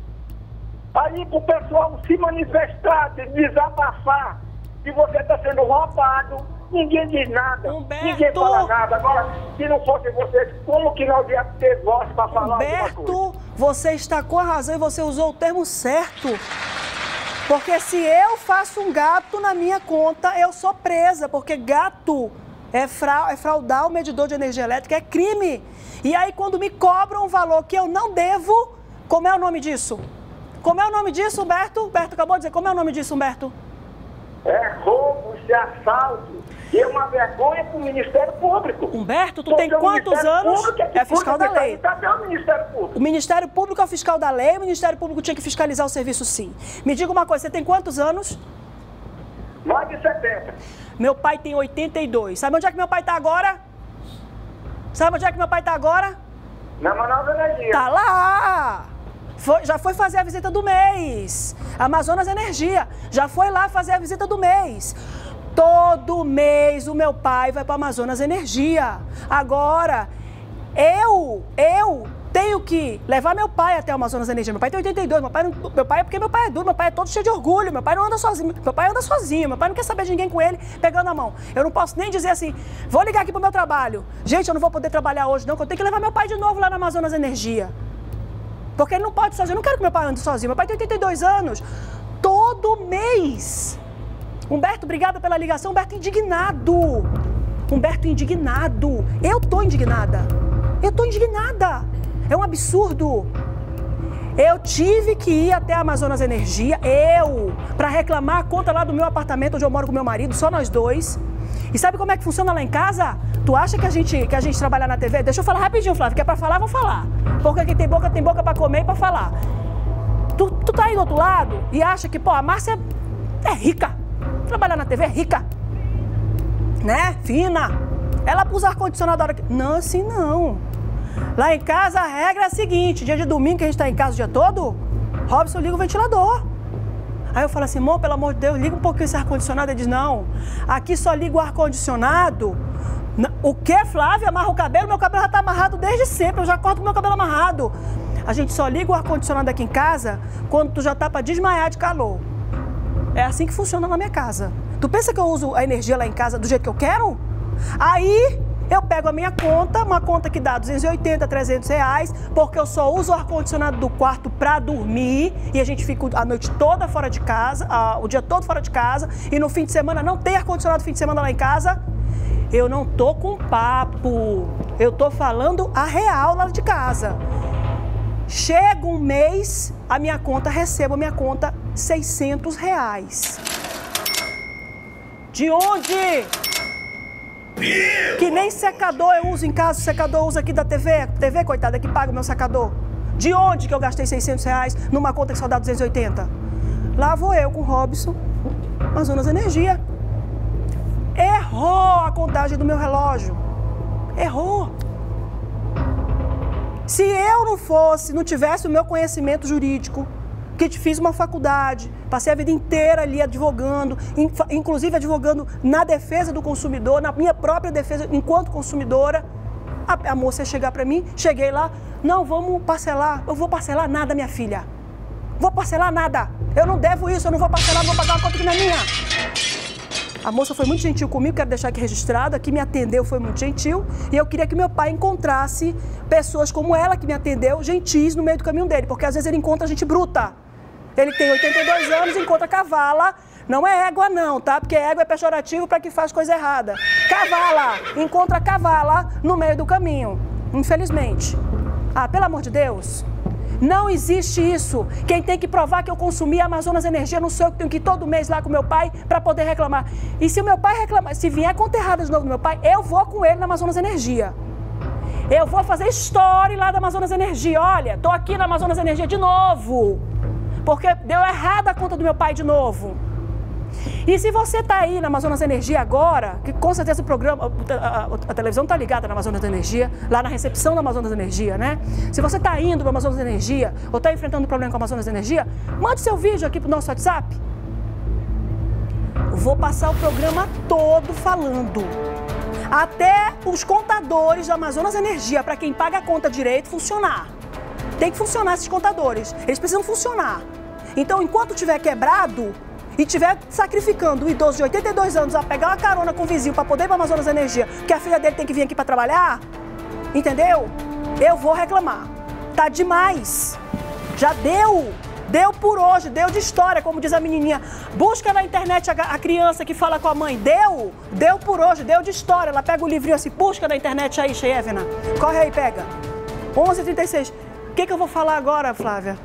Aí para o pessoal se manifestar, se desabafar, que você está sendo roubado, ninguém diz nada, Humberto, ninguém fala nada. Agora, se não fosse vocês, como que nós ia ter voz para falar alguma coisa? Humberto, você está com a razão e você usou o termo certo. Porque se eu faço um gato na minha conta, eu sou presa, porque gato é fraudar o medidor de energia elétrica, é crime. E aí quando me cobram um valor que eu não devo, como é o nome disso? Como é o nome disso, Humberto? Humberto acabou de dizer, como é o nome disso, Humberto? É roubo, é assalto. E é uma vergonha para o Ministério Público. Humberto, tu tem quantos anos? É fiscal da lei. Cadê o Ministério Público? O Ministério Público é o fiscal da lei, o Ministério Público tinha que fiscalizar o serviço, sim. Me diga uma coisa, você tem quantos anos? Mais de 70. Meu pai tem 82. Sabe onde é que meu pai está agora? Sabe onde é que meu pai está agora? Na Manaus Energia. Tá lá! Já foi fazer a visita do mês. Amazonas Energia. Já foi lá fazer a visita do mês. Todo mês o meu pai vai para Amazonas Energia. Agora, eu tenho que levar meu pai até o Amazonas Energia. Meu pai tem 82. Meu pai é porque meu pai é duro. Meu pai é todo cheio de orgulho. Meu pai não anda sozinho. Meu pai anda sozinho. Meu pai não quer saber de ninguém com ele pegando a mão. Eu não posso nem dizer assim, vou ligar aqui pro meu trabalho. Gente, eu não vou poder trabalhar hoje não, que eu tenho que levar meu pai de novo lá na Amazonas Energia. Porque ele não pode sozinho. Eu não quero que meu pai ande sozinho. Meu pai tem 82 anos. Todo mês. Humberto, obrigada pela ligação. Humberto indignado. Humberto indignado. Eu tô indignada. Eu tô indignada. É um absurdo. Eu tive que ir até a Amazonas Energia, para reclamar a conta lá do meu apartamento onde eu moro com meu marido, só nós dois. E sabe como é que funciona lá em casa? Tu acha que a gente trabalha na TV? Deixa eu falar rapidinho, Flávio, que é pra falar, vou falar. Porque quem tem boca pra comer e pra falar. Tu tá aí do outro lado e acha que, pô, a Márcia é rica. Trabalhar na TV é rica. Né? Fina. Ela usa ar-condicionado a hora que... Não, assim não. Lá em casa a regra é a seguinte, dia de domingo que a gente tá em casa o dia todo, Robson liga o ventilador. Aí eu falo assim, amor, pelo amor de Deus, liga um pouquinho esse ar-condicionado. Ele diz, não, aqui só liga o ar-condicionado. O que, Flávia? Amarra o cabelo? Meu cabelo já tá amarrado desde sempre, eu já acordo com meu cabelo amarrado. A gente só liga o ar-condicionado aqui em casa quando tu já tá pra desmaiar de calor. É assim que funciona na minha casa. Tu pensa que eu uso a energia lá em casa do jeito que eu quero? Aí eu pego a minha conta, uma conta que dá 280, 300 reais, porque eu só uso o ar-condicionado do quarto pra dormir e a gente fica a noite toda fora de casa, o dia todo fora de casa, e no fim de semana não tem ar-condicionado no fim de semana lá em casa. Eu não tô com papo, eu tô falando a real lá de casa. Chega um mês, recebo a minha conta 600 reais. De onde? Que nem secador eu uso em casa, o secador eu uso aqui da TV, coitada, que paga o meu secador. De onde que eu gastei 600 reais numa conta que só dá 280? Lá vou eu com o Robson, Amazonas Energia. Errou a contagem do meu relógio. Errou. Se eu não tivesse o meu conhecimento jurídico, que fiz uma faculdade, passei a vida inteira ali advogando, inclusive advogando na defesa do consumidor, na minha própria defesa enquanto consumidora, a moça ia chegar para mim, cheguei lá, não, vamos parcelar, eu vou parcelar nada, minha filha, vou parcelar nada, eu não devo isso, eu não vou parcelar, não vou pagar uma conta que não é minha. A moça foi muito gentil comigo, quero deixar aqui registrado, aqui me atendeu, foi muito gentil, e eu queria que meu pai encontrasse pessoas como ela que me atendeu, gentis no meio do caminho dele, porque às vezes ele encontra gente bruta. Ele tem 82 anos, encontra cavala, não é égua não, tá? Porque égua é pejorativo para quem faz coisa errada. Cavala, encontra cavala no meio do caminho, infelizmente. Ah, pelo amor de Deus, não existe isso. Quem tem que provar que eu consumi a Amazonas Energia, não sou eu que tenho que ir todo mês lá com meu pai para poder reclamar. E se o meu pai reclamar, se vier conta errada de novo do meu pai, eu vou com ele na Amazonas Energia. Eu vou fazer story lá da Amazonas Energia. Olha, tô aqui na Amazonas Energia de novo. Porque deu errado a conta do meu pai de novo. E se você está aí na Amazonas Energia agora, que com certeza o programa, a televisão está ligada na Amazonas Energia, lá na recepção da Amazonas Energia, né? Se você está indo para a Amazonas Energia ou está enfrentando problema com a Amazonas Energia, mande seu vídeo aqui para o nosso WhatsApp. Eu vou passar o programa todo falando. Até os contadores da Amazonas Energia, para quem paga a conta direito, funcionar. Tem que funcionar esses contadores, eles precisam funcionar. Então, enquanto estiver quebrado e estiver sacrificando o idoso de 82 anos a pegar uma carona com o vizinho para poder ir para a Amazonas Energia, porque a filha dele tem que vir aqui para trabalhar, entendeu? Eu vou reclamar. Tá demais. Já deu. Deu por hoje, deu de história, como diz a menininha. Busca na internet a criança que fala com a mãe. Deu por hoje, deu de história. Ela pega o livrinho assim, busca na internet aí, Cheyevna. Corre aí, pega. 11h36. O que eu vou falar agora, Flávia?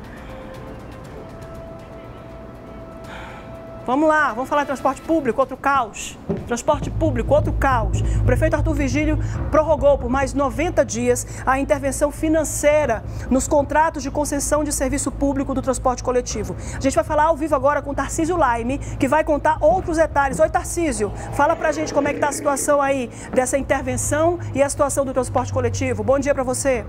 Vamos lá, vamos falar de transporte público, outro caos. Transporte público, outro caos. O prefeito Arthur Virgílio prorrogou por mais 90 dias a intervenção financeira nos contratos de concessão de serviço público do transporte coletivo. A gente vai falar ao vivo agora com o Tarcísio Laime, que vai contar outros detalhes. Oi, Tarcísio, fala pra gente como é que tá a situação aí dessa intervenção e a situação do transporte coletivo. Bom dia pra você.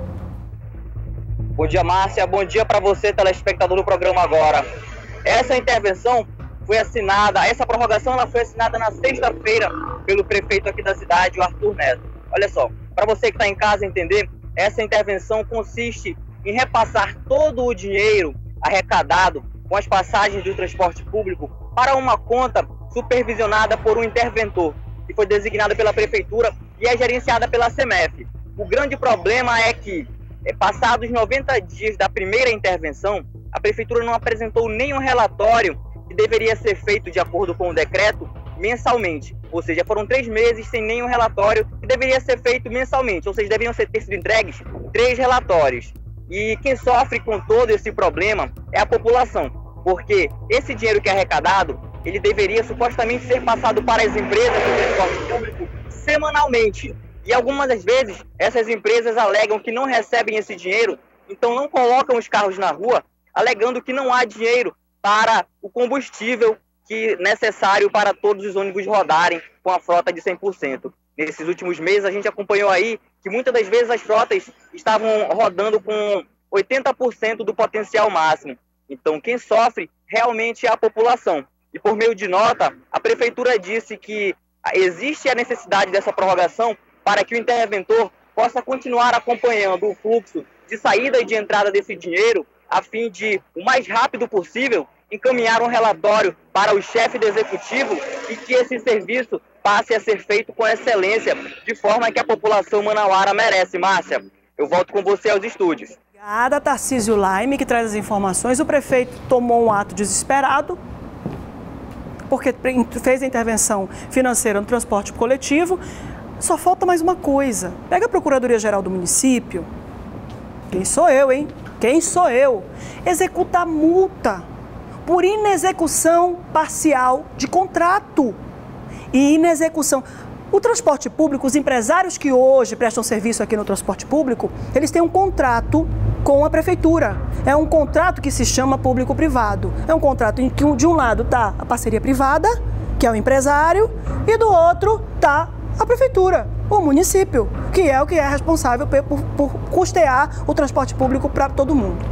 Bom dia, Márcia. Bom dia para você, telespectador do programa Agora. Essa intervenção foi assinada, essa prorrogação ela foi assinada na sexta-feira pelo prefeito aqui da cidade, o Arthur Neto. Olha só, para você que está em casa entender, essa intervenção consiste em repassar todo o dinheiro arrecadado com as passagens do transporte público para uma conta supervisionada por um interventor, que foi designada pela prefeitura e é gerenciada pela CEMEF. O grande problema é que, passados 90 dias da primeira intervenção, a prefeitura não apresentou nenhum relatório que deveria ser feito de acordo com o decreto mensalmente. Ou seja, foram 3 meses sem nenhum relatório que deveria ser feito mensalmente. Ou seja, deveriam ter sido entregues 3 relatórios. E quem sofre com todo esse problema é a população. Porque esse dinheiro que é arrecadado ele deveria supostamente ser passado para as empresas do transporte público semanalmente. E algumas das vezes, essas empresas alegam que não recebem esse dinheiro, então não colocam os carros na rua, alegando que não há dinheiro para o combustível que é necessário para todos os ônibus rodarem com a frota de 100%. Nesses últimos meses, a gente acompanhou aí que muitas das vezes as frotas estavam rodando com 80% do potencial máximo. Então, quem sofre realmente é a população. E por meio de nota, a Prefeitura disse que existe a necessidade dessa prorrogação para que o interventor possa continuar acompanhando o fluxo de saída e de entrada desse dinheiro, a fim de, o mais rápido possível, encaminhar um relatório para o chefe do executivo e que esse serviço passe a ser feito com excelência, de forma que a população manauara merece. Márcia, eu volto com você aos estúdios. Obrigada, Tarcísio Laime, que traz as informações. O prefeito tomou um ato desesperado, porque fez a intervenção financeira no transporte coletivo. Só falta mais uma coisa. Pega a Procuradoria-Geral do município. Quem sou eu, hein? Quem sou eu? Executa a multa por inexecução parcial de contrato. E inexecução. O transporte público, os empresários que hoje prestam serviço aqui no transporte público, eles têm um contrato com a prefeitura. É um contrato que se chama público-privado. É um contrato em que de um lado está a parceria privada, que é o empresário, e do outro está a prefeitura, o município, que é o que é responsável por custear o transporte público para todo mundo.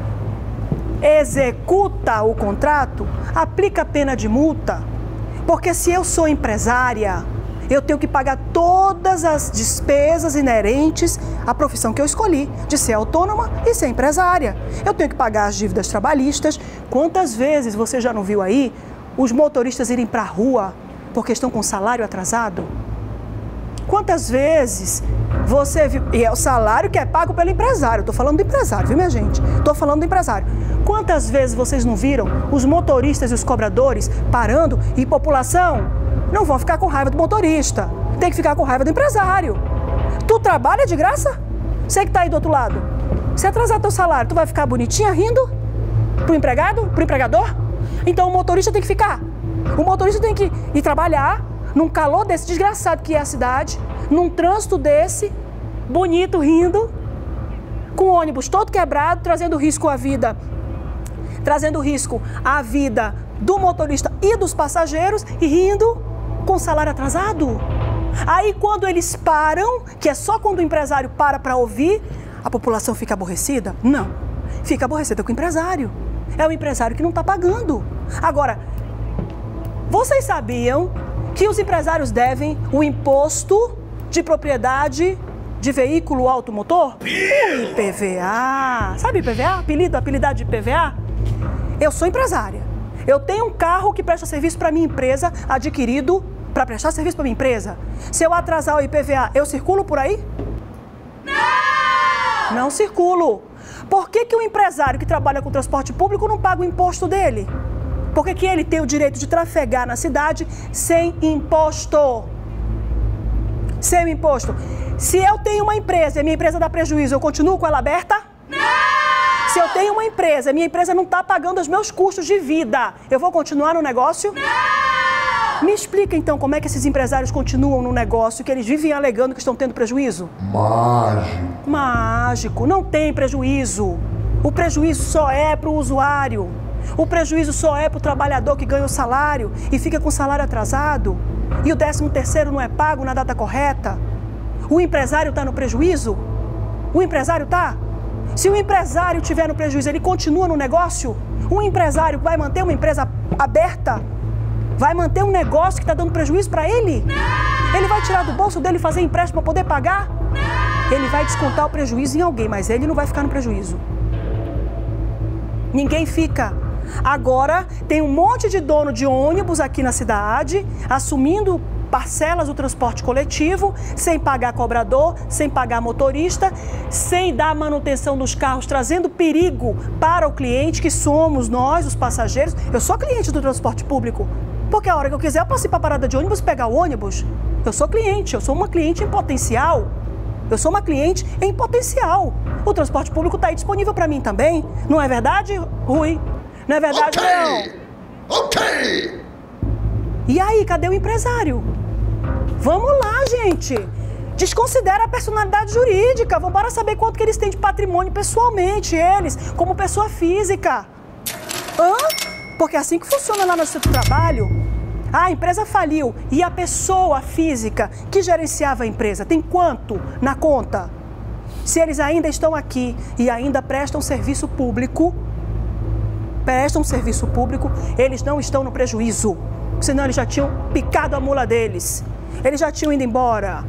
Executa o contrato, aplica a pena de multa, porque se eu sou empresária, eu tenho que pagar todas as despesas inerentes à profissão que eu escolhi, de ser autônoma e ser empresária. Eu tenho que pagar as dívidas trabalhistas. Quantas vezes você já não viu aí os motoristas irem para a rua porque estão com salário atrasado? Quantas vezes você viu... E é o salário que é pago pelo empresário. Estou falando do empresário, viu, minha gente? Estou falando do empresário. Quantas vezes vocês não viram os motoristas e os cobradores parando e população? Não vão ficar com raiva do motorista. Tem que ficar com raiva do empresário. Tu trabalha de graça? Você que está aí do outro lado. Se atrasar teu salário, tu vai ficar bonitinha rindo? Pro empregado? Pro empregador? Então o motorista tem que ficar. O motorista tem que ir trabalhar num calor desse desgraçado que é a cidade, num trânsito desse, bonito, rindo, com o ônibus todo quebrado, trazendo risco à vida do motorista e dos passageiros e rindo com salário atrasado. Aí quando eles param, que é só quando o empresário para ouvir, a população fica aborrecida? Não, fica aborrecida com o empresário. É o empresário que não está pagando. Agora, vocês sabiam que os empresários devem o imposto de propriedade de veículo automotor? O IPVA. Sabe IPVA? Apelidado de IPVA? Eu sou empresária. Eu tenho um carro que presta serviço para minha empresa, adquirido para prestar serviço para minha empresa. Se eu atrasar o IPVA, eu circulo por aí? Não! Não circulo. Por que o empresário que trabalha com transporte público não paga o imposto dele? Por que ele tem o direito de trafegar na cidade sem imposto? Sem imposto. Se eu tenho uma empresa e a minha empresa dá prejuízo, eu continuo com ela aberta? Não! Se eu tenho uma empresa e minha empresa não está pagando os meus custos de vida, eu vou continuar no negócio? Não! Me explica então como é que esses empresários continuam no negócio que eles vivem alegando que estão tendo prejuízo? Mágico. Mágico. Não tem prejuízo. O prejuízo só é para o usuário. O prejuízo só é para o trabalhador que ganha o salário e fica com o salário atrasado. E o 13º não é pago na data correta. O empresário está no prejuízo? O empresário está? Se o empresário estiver no prejuízo, ele continua no negócio? O empresário vai manter uma empresa aberta? Vai manter um negócio que está dando prejuízo para ele? Não! Ele vai tirar do bolso dele e fazer empréstimo para poder pagar? Não! Ele vai descontar o prejuízo em alguém, mas ele não vai ficar no prejuízo. Ninguém fica. Agora, tem um monte de dono de ônibus aqui na cidade, assumindo parcelas do transporte coletivo, sem pagar cobrador, sem pagar motorista, sem dar manutenção dos carros, trazendo perigo para o cliente, que somos nós, os passageiros. Eu sou cliente do transporte público, porque a hora que eu quiser eu posso ir para a parada de ônibus e pegar o ônibus. Eu sou cliente, eu sou uma cliente em potencial. Eu sou uma cliente em potencial. O transporte público está aí disponível para mim também. Não é verdade, Rui? Não é verdade, não? Ok! E aí, cadê o empresário? Vamos lá, gente. Desconsidera a personalidade jurídica. Vamos embora saber quanto que eles têm de patrimônio pessoalmente, eles, como pessoa física. Porque é assim que funciona lá no Centro do Trabalho. A empresa faliu e a pessoa física que gerenciava a empresa tem quanto na conta? Se eles ainda estão aqui e ainda prestam serviço público, eles não estão no prejuízo. Senão eles já tinham picado a mula deles. Eles já tinham ido embora.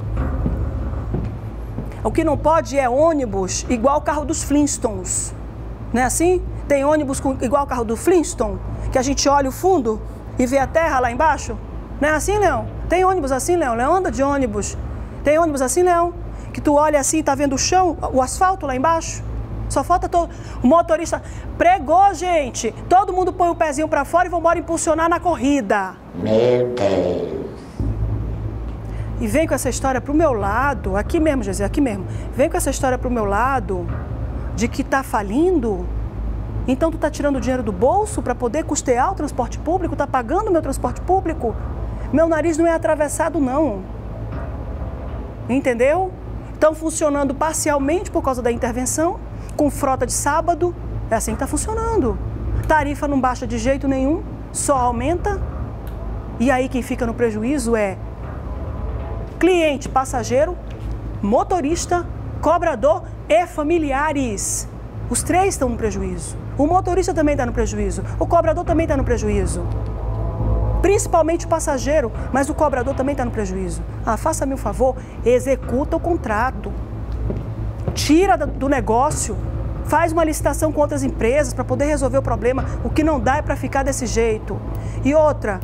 O que não pode é ônibus igual o carro dos Flintstones. Não é assim? Tem ônibus igual o carro do Flintstone, que a gente olha o fundo e vê a terra lá embaixo. Não é assim, Leão? Tem ônibus assim, Leão? Leão anda de ônibus. Tem ônibus assim, Leão? Que tu olha assim e tá vendo o chão, o asfalto lá embaixo? Só falta todo... O motorista pregou, gente. Todo mundo põe o pezinho pra fora e vão embora impulsionar na corrida. Meu Deus. E vem com essa história pro meu lado, aqui mesmo, Jesus, aqui mesmo. Vem com essa história pro meu lado de que tá falindo. Então tu tá tirando o dinheiro do bolso para poder custear o transporte público, tá pagando o meu transporte público? Meu nariz não é atravessado, não. Entendeu? Estão funcionando parcialmente por causa da intervenção, com frota de sábado. É assim que está funcionando. Tarifa não baixa de jeito nenhum, só aumenta. E aí quem fica no prejuízo é cliente, passageiro, motorista, cobrador e familiares. Os três estão no prejuízo. O motorista também está no prejuízo. O cobrador também está no prejuízo. Principalmente o passageiro, mas o cobrador também está no prejuízo. Faça-me um favor, executa o contrato. Tira do negócio. Faz uma licitação com outras empresas para poder resolver o problema. O que não dá é para ficar desse jeito. E outra,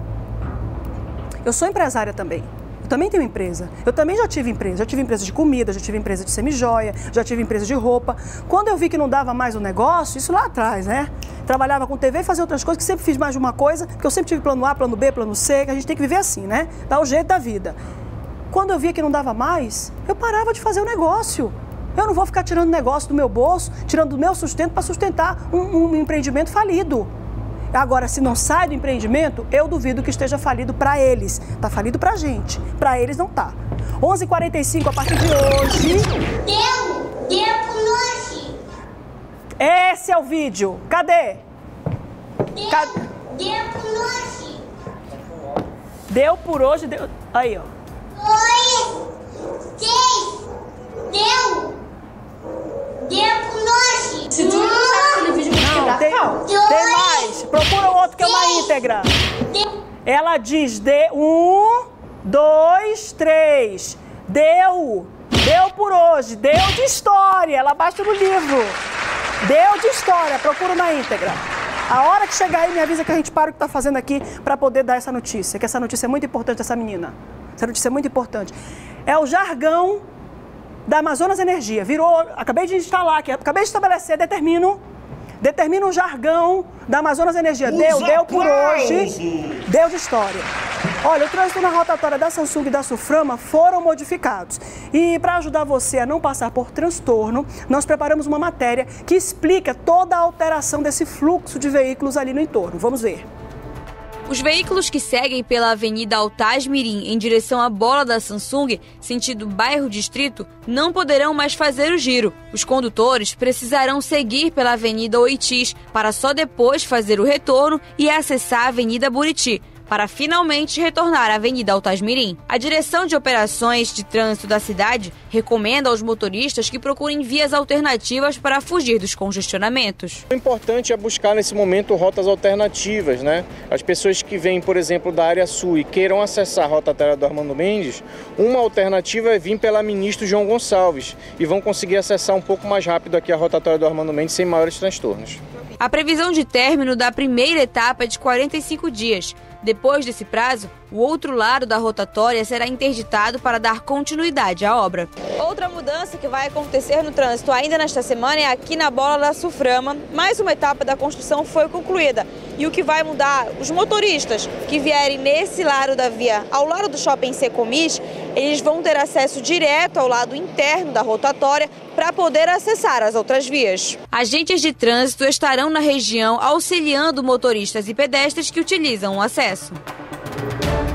eu sou empresária também. Eu também tenho empresa. Eu também já tive empresa. Já tive empresa de comida, já tive empresa de semijoia, já tive empresa de roupa. Quando eu vi que não dava mais o negócio, isso lá atrás, né? Trabalhava com TV e fazia outras coisas, que sempre fiz mais de uma coisa, porque eu sempre tive plano A, plano B, plano C, que a gente tem que viver assim, né? Dá o jeito da vida. Quando eu via que não dava mais, eu parava de fazer o negócio. Eu não vou ficar tirando negócio do meu bolso, tirando do meu sustento para sustentar um empreendimento falido. Agora, se não sai do empreendimento, eu duvido que esteja falido para eles. Está falido para a gente. Para eles não tá. 11h45 a partir de hoje. Deu por hoje. Esse é o vídeo. Cadê? Deu por hoje. Deu por hoje. Deu... Aí, ó. Deu por hoje. Se tu não sabe aquele vídeo, não, tem mais. Procura o outro que é uma íntegra. Ela diz: 1, 2, 3. Deu por hoje. Deu de história. Ela baixa no livro. Deu de história. Procura uma íntegra. A hora que chegar aí, me avisa que a gente para o que está fazendo aqui para poder dar essa notícia. Que essa notícia é muito importante dessa menina. Essa notícia é muito importante. É o jargão da Amazonas Energia. Virou, acabei de instalar aqui, acabei de estabelecer, determino o jargão da Amazonas Energia. Deu por hoje, deu de história. Olha, o trânsito na rotatória da Samsung e da Suframa foram modificados. E para ajudar você a não passar por transtorno, nós preparamos uma matéria que explica toda a alteração desse fluxo de veículos ali no entorno. Vamos ver. Os veículos que seguem pela Avenida Altaz Mirim em direção à bola da Samsung, sentido bairro Distrito, não poderão mais fazer o giro. Os condutores precisarão seguir pela Avenida Oitis para só depois fazer o retorno e acessar a Avenida Buriti, para finalmente retornar à Avenida Altaz Mirim. A Direção de Operações de Trânsito da cidade recomenda aos motoristas que procurem vias alternativas para fugir dos congestionamentos. O importante é buscar nesse momento rotas alternativas, né? As pessoas que vêm, por exemplo, da área sul e queiram acessar a rotatória do Armando Mendes, uma alternativa é vir pela Ministro João Gonçalves e vão conseguir acessar um pouco mais rápido aqui a rotatória do Armando Mendes sem maiores transtornos. A previsão de término da primeira etapa é de 45 dias. Depois desse prazo, o outro lado da rotatória será interditado para dar continuidade à obra. Outra mudança que vai acontecer no trânsito ainda nesta semana é aqui na bola da Suframa. Mais uma etapa da construção foi concluída. E o que vai mudar, os motoristas que vierem nesse lado da via, ao lado do Shopping Secomis, eles vão ter acesso direto ao lado interno da rotatória para poder acessar as outras vias. Agentes de trânsito estarão na região auxiliando motoristas e pedestres que utilizam o acesso.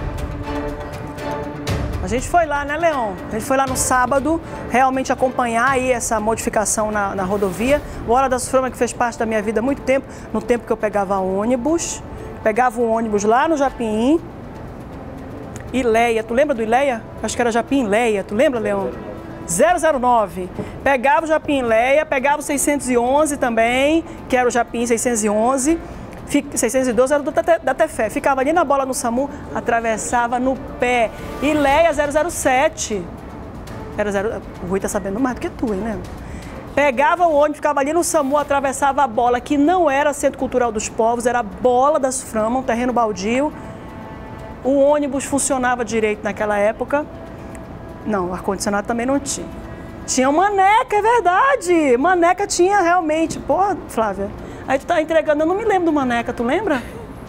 gente foi lá, né, Leão? A gente foi lá no sábado, realmente acompanhar aí essa modificação na rodovia. O Hora das Framas, que fez parte da minha vida há muito tempo, no tempo que eu pegava ônibus. Pegava um ônibus lá no Japim, Ileia. Tu lembra do Ileia? Acho que era Japim Ileia. Tu lembra, Leão? 009. Pegava o Japim Ileia, pegava o 611 também, que era o Japim 611. 612 era do da Tefé. Ficava ali na bola no SAMU, atravessava no pé. Ileia 007. O Rui tá sabendo mais do que tu, hein, né? Pegava o ônibus, ficava ali no SAMU, atravessava a bola, que não era Centro Cultural dos Povos, era a Bola das Framas, um terreno baldio. O ônibus funcionava direito naquela época. Não, o ar-condicionado também não tinha. Tinha maneca, é verdade. Maneca tinha realmente. Pô, Flávia, aí tu tá entregando, eu não me lembro do maneca, tu lembra?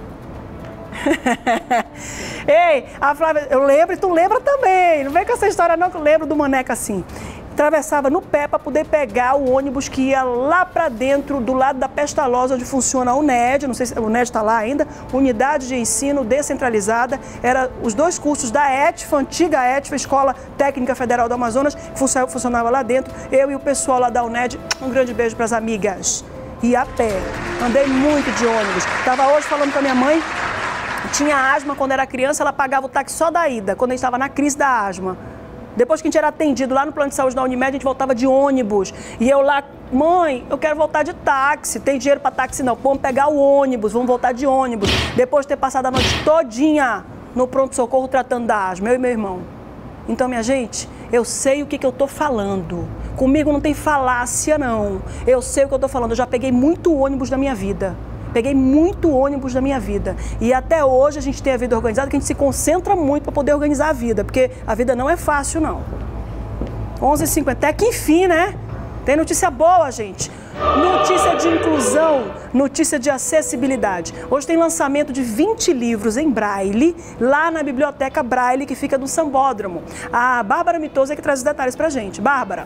Ei, a Flávia, eu lembro e tu lembra também. Não vem com essa história não, que eu lembro do maneca assim. Atravessava no pé para poder pegar o ônibus que ia lá para dentro, do lado da Pestalosa, onde funciona a UNED, não sei se o UNED está lá ainda, Unidade de Ensino Descentralizada. Era os dois cursos da ETFA, antiga ETFA, Escola Técnica Federal do Amazonas, funcionava lá dentro. Eu e o pessoal lá da UNED, um grande beijo para as amigas. E a pé, andei muito de ônibus. Estava hoje falando com a minha mãe, tinha asma quando era criança, ela pagava o táxi só da ida, quando a gente estava na crise da asma. Depois que a gente era atendido lá no plano de saúde da Unimed, a gente voltava de ônibus. E eu lá, mãe, eu quero voltar de táxi. Tem dinheiro para táxi não? Vamos pegar o ônibus, vamos voltar de ônibus. Depois de ter passado a noite todinha no pronto-socorro tratando da asma, eu e meu irmão. Então, minha gente, eu sei o que eu tô falando. Comigo não tem falácia, não. Eu sei o que eu tô falando. Eu já peguei muito ônibus na minha vida. Peguei muito ônibus na minha vida. E até hoje a gente tem a vida organizada, que a gente se concentra muito para poder organizar a vida, porque a vida não é fácil, não. 11h50, até que enfim, né? Tem notícia boa, gente. Notícia de inclusão, notícia de acessibilidade. Hoje tem lançamento de 20 livros em Braille, lá na Biblioteca Braille, que fica no Sambódromo. A Bárbara Mitoso é que traz os detalhes pra gente. Bárbara.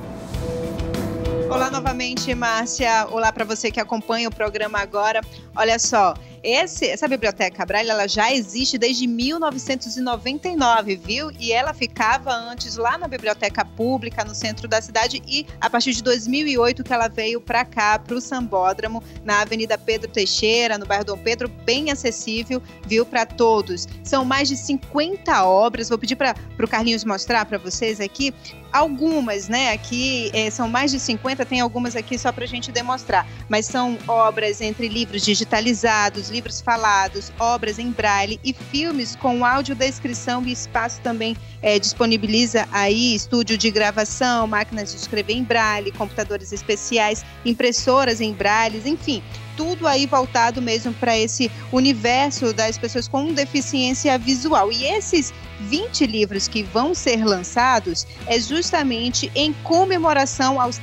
Olá novamente, Márcia. Olá para você que acompanha o programa agora. Olha só, essa Biblioteca Braille, ela já existe desde 1999, viu? E ela ficava antes lá na Biblioteca Pública, no centro da cidade, e a partir de 2008 que ela veio para cá, para o Sambódromo, na Avenida Pedro Teixeira, no bairro Dom Pedro, bem acessível, viu, para todos. São mais de 50 obras, vou pedir para o Carlinhos mostrar para vocês aqui, algumas, né, aqui são mais de 50, tem algumas aqui só para a gente demonstrar, mas são obras entre livros digitalizados, livros falados, obras em braille e filmes com audiodescrição, e espaço também disponibiliza aí estúdio de gravação, máquinas de escrever em braille, computadores especiais, impressoras em braille, enfim, tudo aí voltado mesmo para esse universo das pessoas com deficiência visual. E esses 20 livros que vão ser lançados é justamente em comemoração aos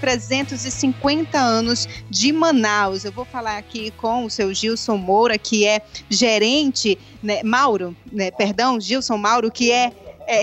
350 anos de Manaus. Eu vou falar aqui com o seu Gilson Moura, que é gerente, né, Gilson Mauro, que é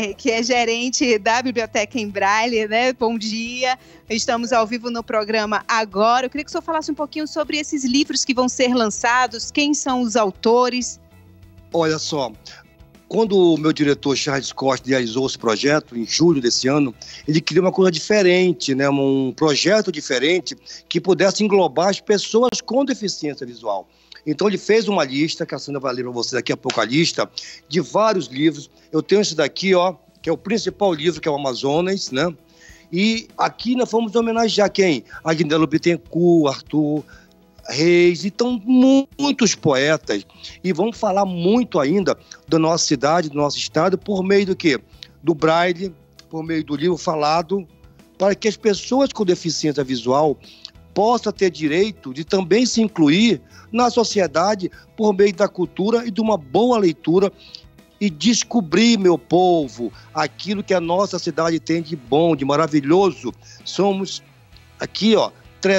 gerente da Biblioteca em Braille, né? Bom dia, estamos ao vivo no programa agora. Eu queria que o senhor falasse um pouquinho sobre esses livros que vão ser lançados, quem são os autores? Olha só, quando o meu diretor Charles Costa idealizou esse projeto, em julho desse ano, ele queria uma coisa diferente, né? Um projeto diferente que pudesse englobar as pessoas com deficiência visual. Então ele fez uma lista, que a Sandra vai ler para vocês daqui a pouco a lista, de vários livros. Eu tenho esse daqui, ó, que é o principal livro, que é o Amazonas, né? E aqui nós vamos homenagear quem? Aguinaldo Bittencourt, Arthur Reis, então muitos poetas. E vamos falar muito ainda da nossa cidade, do nosso estado, por meio do quê? Do braille, por meio do livro falado, para que as pessoas com deficiência visual possam ter direito de também se incluir na sociedade por meio da cultura e de uma boa leitura e descobrir, meu povo, aquilo que a nossa cidade tem de bom, de maravilhoso. Somos aqui, ó,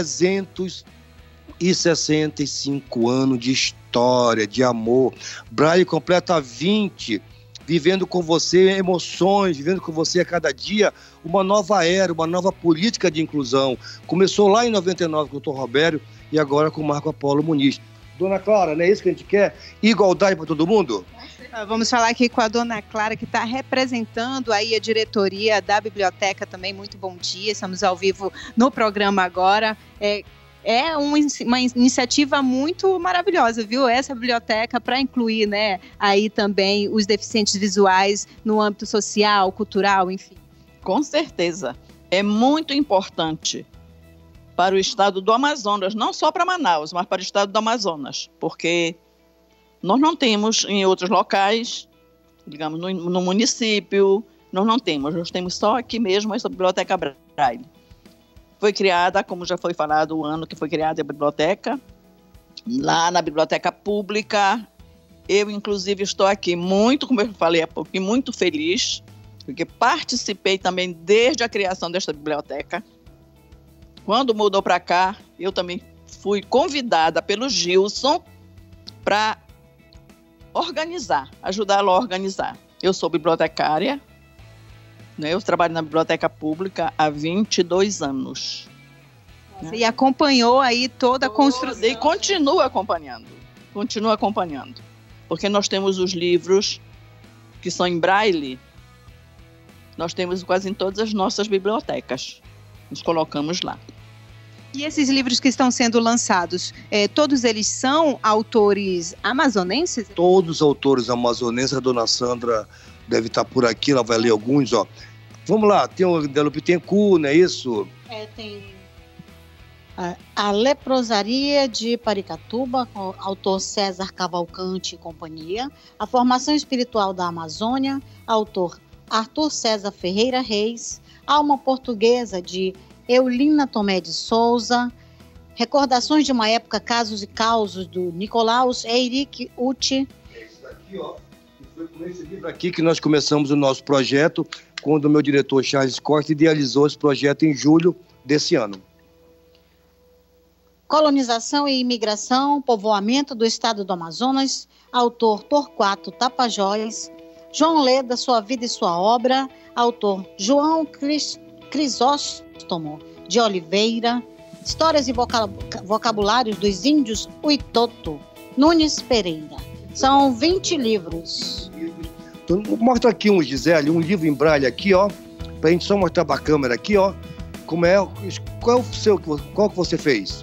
365 anos de história, de amor. Braille completa 20, vivendo com você emoções, vivendo com você a cada dia uma nova era, uma nova política de inclusão. Começou lá em 99 com o Dr. Roberto e agora com o Marco Apolo Muniz. Dona Clara, não é isso que a gente quer? Igualdade para todo mundo? Vamos falar aqui com a dona Clara, que está representando aí a diretoria da biblioteca também. Muito bom dia, estamos ao vivo no programa agora. É uma iniciativa muito maravilhosa, viu? Essa biblioteca para incluir, né, aí também os deficientes visuais no âmbito social, cultural, enfim. Com certeza. É muito importante para o estado do Amazonas, não só para Manaus, mas para o estado do Amazonas, porque nós não temos em outros locais, digamos, no município, nós temos só aqui mesmo essa biblioteca Braille. Foi criada, como já foi falado, o ano que foi criada a biblioteca, lá na biblioteca pública. Eu, inclusive, estou aqui muito, como eu falei há pouco, muito feliz, porque participei também desde a criação desta biblioteca. Quando mudou para cá, eu também fui convidada pelo Gilson para ajudá-lo a organizar. Eu sou bibliotecária, né? Eu trabalho na biblioteca pública há 22 anos. Nossa, e acompanhou aí toda a construção. E continua acompanhando, porque nós temos os livros que são em braille, nós temos quase em todas as nossas bibliotecas, nos colocamos lá. E esses livros que estão sendo lançados, todos eles são autores amazonenses? Todos autores amazonenses. A dona Sandra deve estar por aqui, ela vai ler alguns, ó. Vamos lá, tem o Delo Pittencourt, não é isso? Tem a Leprosaria de Paricatuba, com o autor César Cavalcante e companhia. A Formação Espiritual da Amazônia, autor Arthur César Ferreira Reis. Alma Portuguesa, de Eulina Tomé de Souza, Recordações de uma Época, Casos e Causos, do Nicolaus Eiric Uti. Esse daqui, ó, foi com esse livro aqui que nós começamos o nosso projeto, quando o meu diretor Charles Costa idealizou esse projeto em julho desse ano. Colonização e Imigração, Povoamento do Estado do Amazonas, autor Torquato Tapajós. João Leda, Sua Vida e Sua Obra, autor João Crisóstomo de Oliveira. Histórias e Vocabulários dos Índios Uitoto, Nunes Pereira. São 20 livros. Então, mostra aqui um, Gisele, um livro em braille aqui, ó, pra gente só mostrar pra câmera aqui, ó, como é, qual que você fez?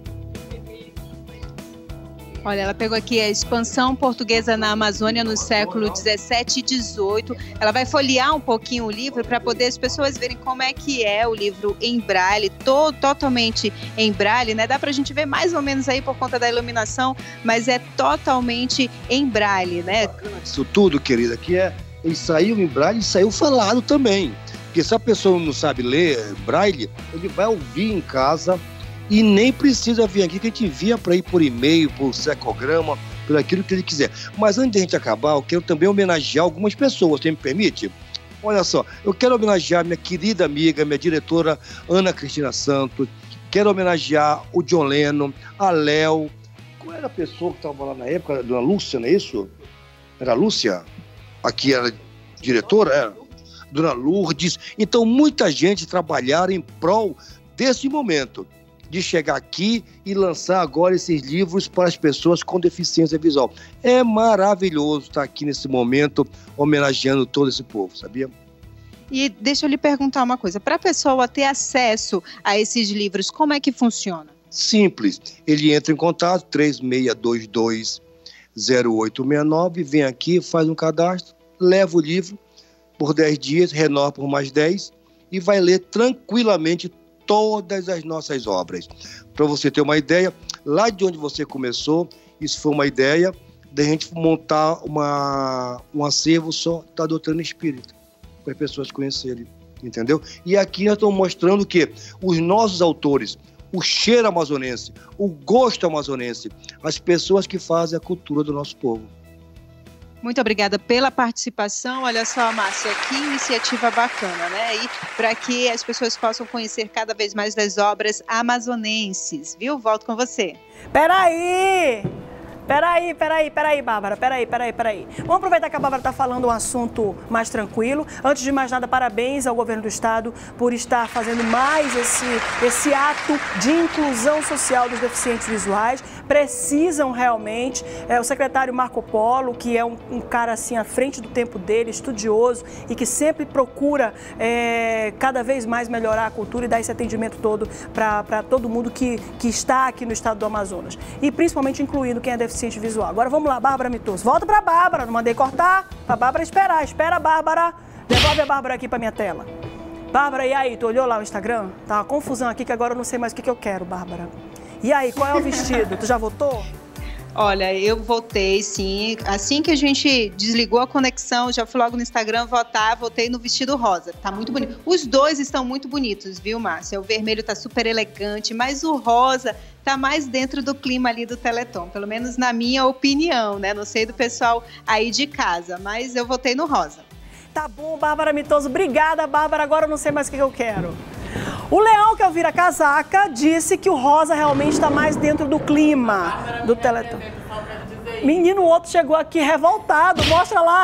Olha, ela pegou aqui a expansão portuguesa na Amazônia no século 17 e 18. Ela vai folhear um pouquinho o livro para poder as pessoas verem como é que é o livro em braille, totalmente em braille, né? Dá pra gente ver mais ou menos aí por conta da iluminação, mas é totalmente em braille, né? Isso tudo, querida, que ele saiu em braille e saiu falado também. Porque se a pessoa não sabe ler braille, ele vai ouvir em casa. E nem precisa vir aqui, que a gente envia para ir por e-mail, por secograma, por aquilo que ele quiser. Mas antes de a gente acabar, eu quero também homenagear algumas pessoas, você me permite? Olha só, eu quero homenagear minha querida amiga, minha diretora Ana Cristina Santos, quero homenagear o John Lennon, a Léo. Qual era a pessoa que estava lá na época? A dona Lúcia, não é isso? Era a Lúcia? Aqui era diretora? Era? Dona Lourdes. Então, muita gente trabalharam em prol desse momento, de chegar aqui e lançar agora esses livros para as pessoas com deficiência visual. É maravilhoso estar aqui nesse momento homenageando todo esse povo, sabia? E deixa eu lhe perguntar uma coisa, para a pessoa ter acesso a esses livros, como é que funciona? Simples, ele entra em contato, 3622-0869, vem aqui, faz um cadastro, leva o livro por 10 dias, renova por mais 10 e vai ler tranquilamente todas as nossas obras. Para você ter uma ideia, lá de onde você começou, isso foi uma ideia de a gente montar um acervo só da doutrina espírita, para as pessoas conhecerem, entendeu? E aqui nós estamos mostrando que os nossos autores, o cheiro amazonense, o gosto amazonense, as pessoas que fazem a cultura do nosso povo. Muito obrigada pela participação. Olha só, Márcia, que iniciativa bacana, né? E para que as pessoas possam conhecer cada vez mais das obras amazonenses, viu? Volto com você. Peraí, Bárbara, peraí. Vamos aproveitar que a Bárbara está falando um assunto mais tranquilo. Antes de mais nada, parabéns ao governo do estado por estar fazendo mais esse ato de inclusão social dos deficientes visuais. precisam realmente. O secretário Marco Polo, que é um cara assim à frente do tempo dele, estudioso e que sempre procura cada vez mais melhorar a cultura e dar esse atendimento todo para todo mundo que está aqui no estado do Amazonas. E principalmente incluindo quem é deficiente visual. Agora vamos lá, Bárbara Mitoso. Volta para a Bárbara, não mandei cortar. Para a Bárbara esperar. Espera a Bárbara. Devolve a Bárbara aqui para minha tela. Bárbara, e aí? Tu olhou lá o Instagram? Tá uma confusão aqui que agora eu não sei mais o que eu quero, Bárbara. E aí, qual é o vestido? Tu já votou? Olha, eu votei, sim. Assim que a gente desligou a conexão, já fui logo no Instagram votar, votei no vestido rosa. Tá muito bonito. Os dois estão muito bonitos, viu, Márcia? O vermelho tá super elegante, mas o rosa tá mais dentro do clima ali do Teleton. Pelo menos na minha opinião, né? Não sei do pessoal aí de casa, mas eu votei no rosa. Tá bom, Bárbara Mitoso. Obrigada, Bárbara. Agora eu não sei mais o que eu quero. O Leão, que é o vira-casaca, disse que o rosa realmente está mais dentro do clima do Teleton. Menino, o outro chegou aqui revoltado. Mostra lá.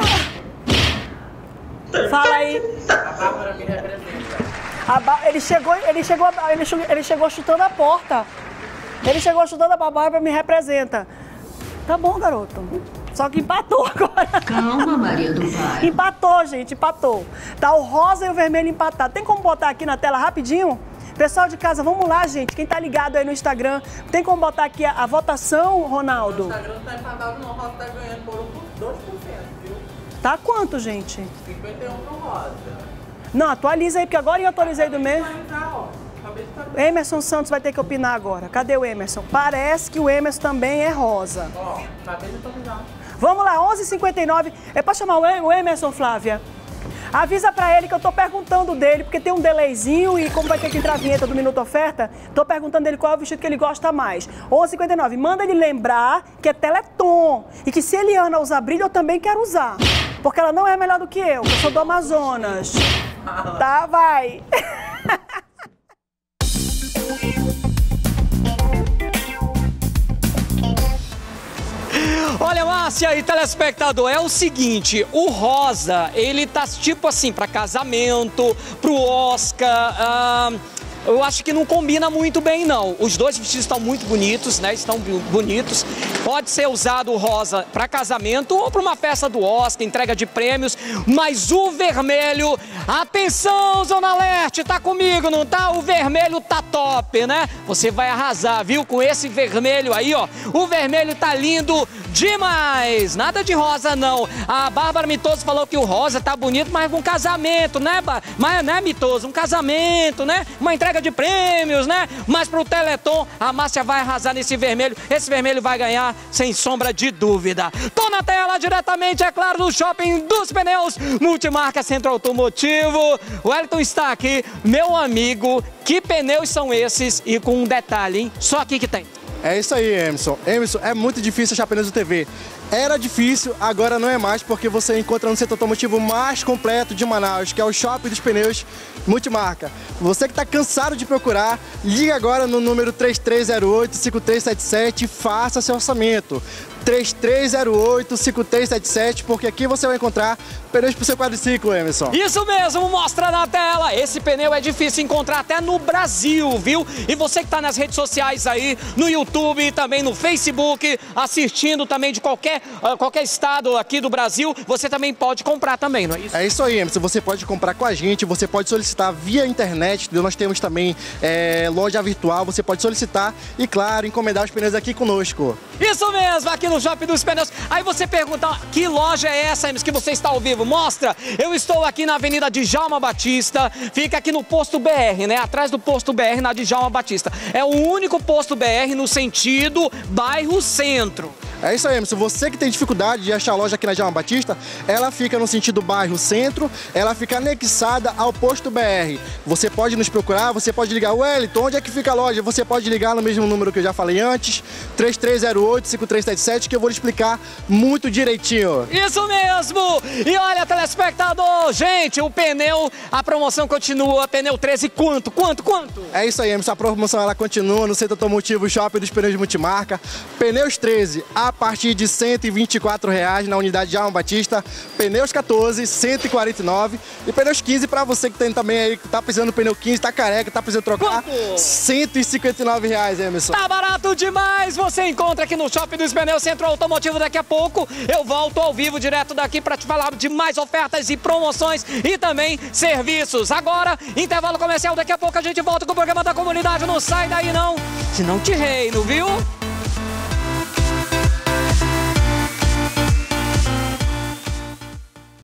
Fala aí. A Bárbara me representa. Ele chegou chutando a porta. Ele chegou chutando a Bárbara me representa. Tá bom, garoto. Só que empatou agora. Calma, Maria do Pai. Empatou, gente, empatou. Tá o rosa e o vermelho empatado. Tem como botar aqui na tela rapidinho? Pessoal de casa, vamos lá, gente. Quem tá ligado aí no Instagram, tem como botar aqui a votação, Ronaldo? O Instagram não tá empatado não, o rosa tá ganhando por 2%, viu? Tá quanto, gente? 51 pro rosa. Não, atualiza aí, porque agora eu atualizei do mês. Emerson Santos vai ter que opinar agora. Cadê o Emerson? Parece que o Emerson também é rosa. Ó, acabei de opinar. Vamos lá, 11h59. É pra chamar o Emerson, Flávia? Avisa pra ele que eu tô perguntando dele, porque tem um delayzinho e como vai ter que entrar a vinheta do Minuto Oferta, tô perguntando dele qual é o vestido que ele gosta mais. 11h59, manda ele lembrar que é Teleton e que se Eliana usar brilho, eu também quero usar. Porque ela não é melhor do que eu sou do Amazonas. Tá, vai. Olha, Márcia e telespectador, é o seguinte, o rosa, ele tá tipo assim, para casamento, pro Oscar, eu acho que não combina muito bem, não. Os dois vestidos estão muito bonitos, né? Estão bonitos. Pode ser usado o rosa para casamento ou para uma festa do Oscar, entrega de prêmios. Mas o vermelho, atenção, Zona Leste, tá comigo, não tá? O vermelho tá top, né? Você vai arrasar, viu? Com esse vermelho aí, ó. O vermelho tá lindo demais. Nada de rosa, não. A Bárbara Mitoso falou que o rosa tá bonito, mas um casamento, né? Mas, né, Mitoso? Um casamento, né? Uma entrega de prêmios, né? Mas pro Teleton, a Márcia vai arrasar nesse vermelho. Esse vermelho vai ganhar, sem sombra de dúvida. Tô na tela diretamente, é claro, do Shopping dos Pneus, Multimarca Centro Automotivo. O Wellington está aqui, meu amigo. Que pneus são esses? E com um detalhe, hein? Só aqui que tem. É isso aí, Emerson. Emerson, é muito difícil achar pneus do TV. Era difícil, agora não é mais, porque você encontra no centro automotivo mais completo de Manaus, que é o Shopping dos Pneus Multimarca. Você que está cansado de procurar, liga agora no número 3308-5377 e faça seu orçamento. 3308-5377, porque aqui você vai encontrar pneus para o seu quadriciclo, Emerson. Isso mesmo, mostra na tela. Esse pneu é difícil encontrar até no Brasil, viu? E você que está nas redes sociais aí, no YouTube e também no Facebook, assistindo também de qualquer estado aqui do Brasil, você também pode comprar também, não é isso? É isso aí, Emerson. Você pode comprar com a gente, você pode solicitar via internet, nós temos também loja virtual, você pode solicitar e, claro, encomendar os pneus aqui conosco. Isso mesmo, aqui no Shopping dos Pneus. Aí você pergunta, que loja é essa, Emerson, que você está ao vivo? Mostra, eu estou aqui na Avenida Djalma Batista, fica aqui no posto BR, né? Atrás do posto BR, na Djalma Batista. É o único posto BR no sentido bairro centro. É isso aí, Emerson. Você que tem dificuldade de achar a loja aqui na Djalma Batista, ela fica no sentido bairro centro, ela fica anexada ao posto BR. Você pode nos procurar, você pode ligar, Wellington, onde é que fica a loja? Você pode ligar no mesmo número que eu já falei antes, 3308-5377, que eu vou lhe explicar muito direitinho. Isso mesmo! E olha, telespectador, gente, o pneu, a promoção continua, pneu 13, quanto? É isso aí, Emerson, a promoção ela continua no Centro Automotivo Shopping dos Pneus Multimarca, pneus 13, a a partir de R$ 124 na unidade de João Batista. Pneus 14, 149. E pneus 15 para você que tem também aí, que tá precisando do pneu 15, tá careca, tá precisando trocar. R$ 159, Emerson. Tá barato demais! Você encontra aqui no Shopping dos Pneus Centro Automotivo. Daqui a pouco eu volto ao vivo direto daqui para te falar de mais ofertas e promoções e também serviços. Agora, intervalo comercial. Daqui a pouco a gente volta com o programa da comunidade. Não sai daí não, senão te reino, viu?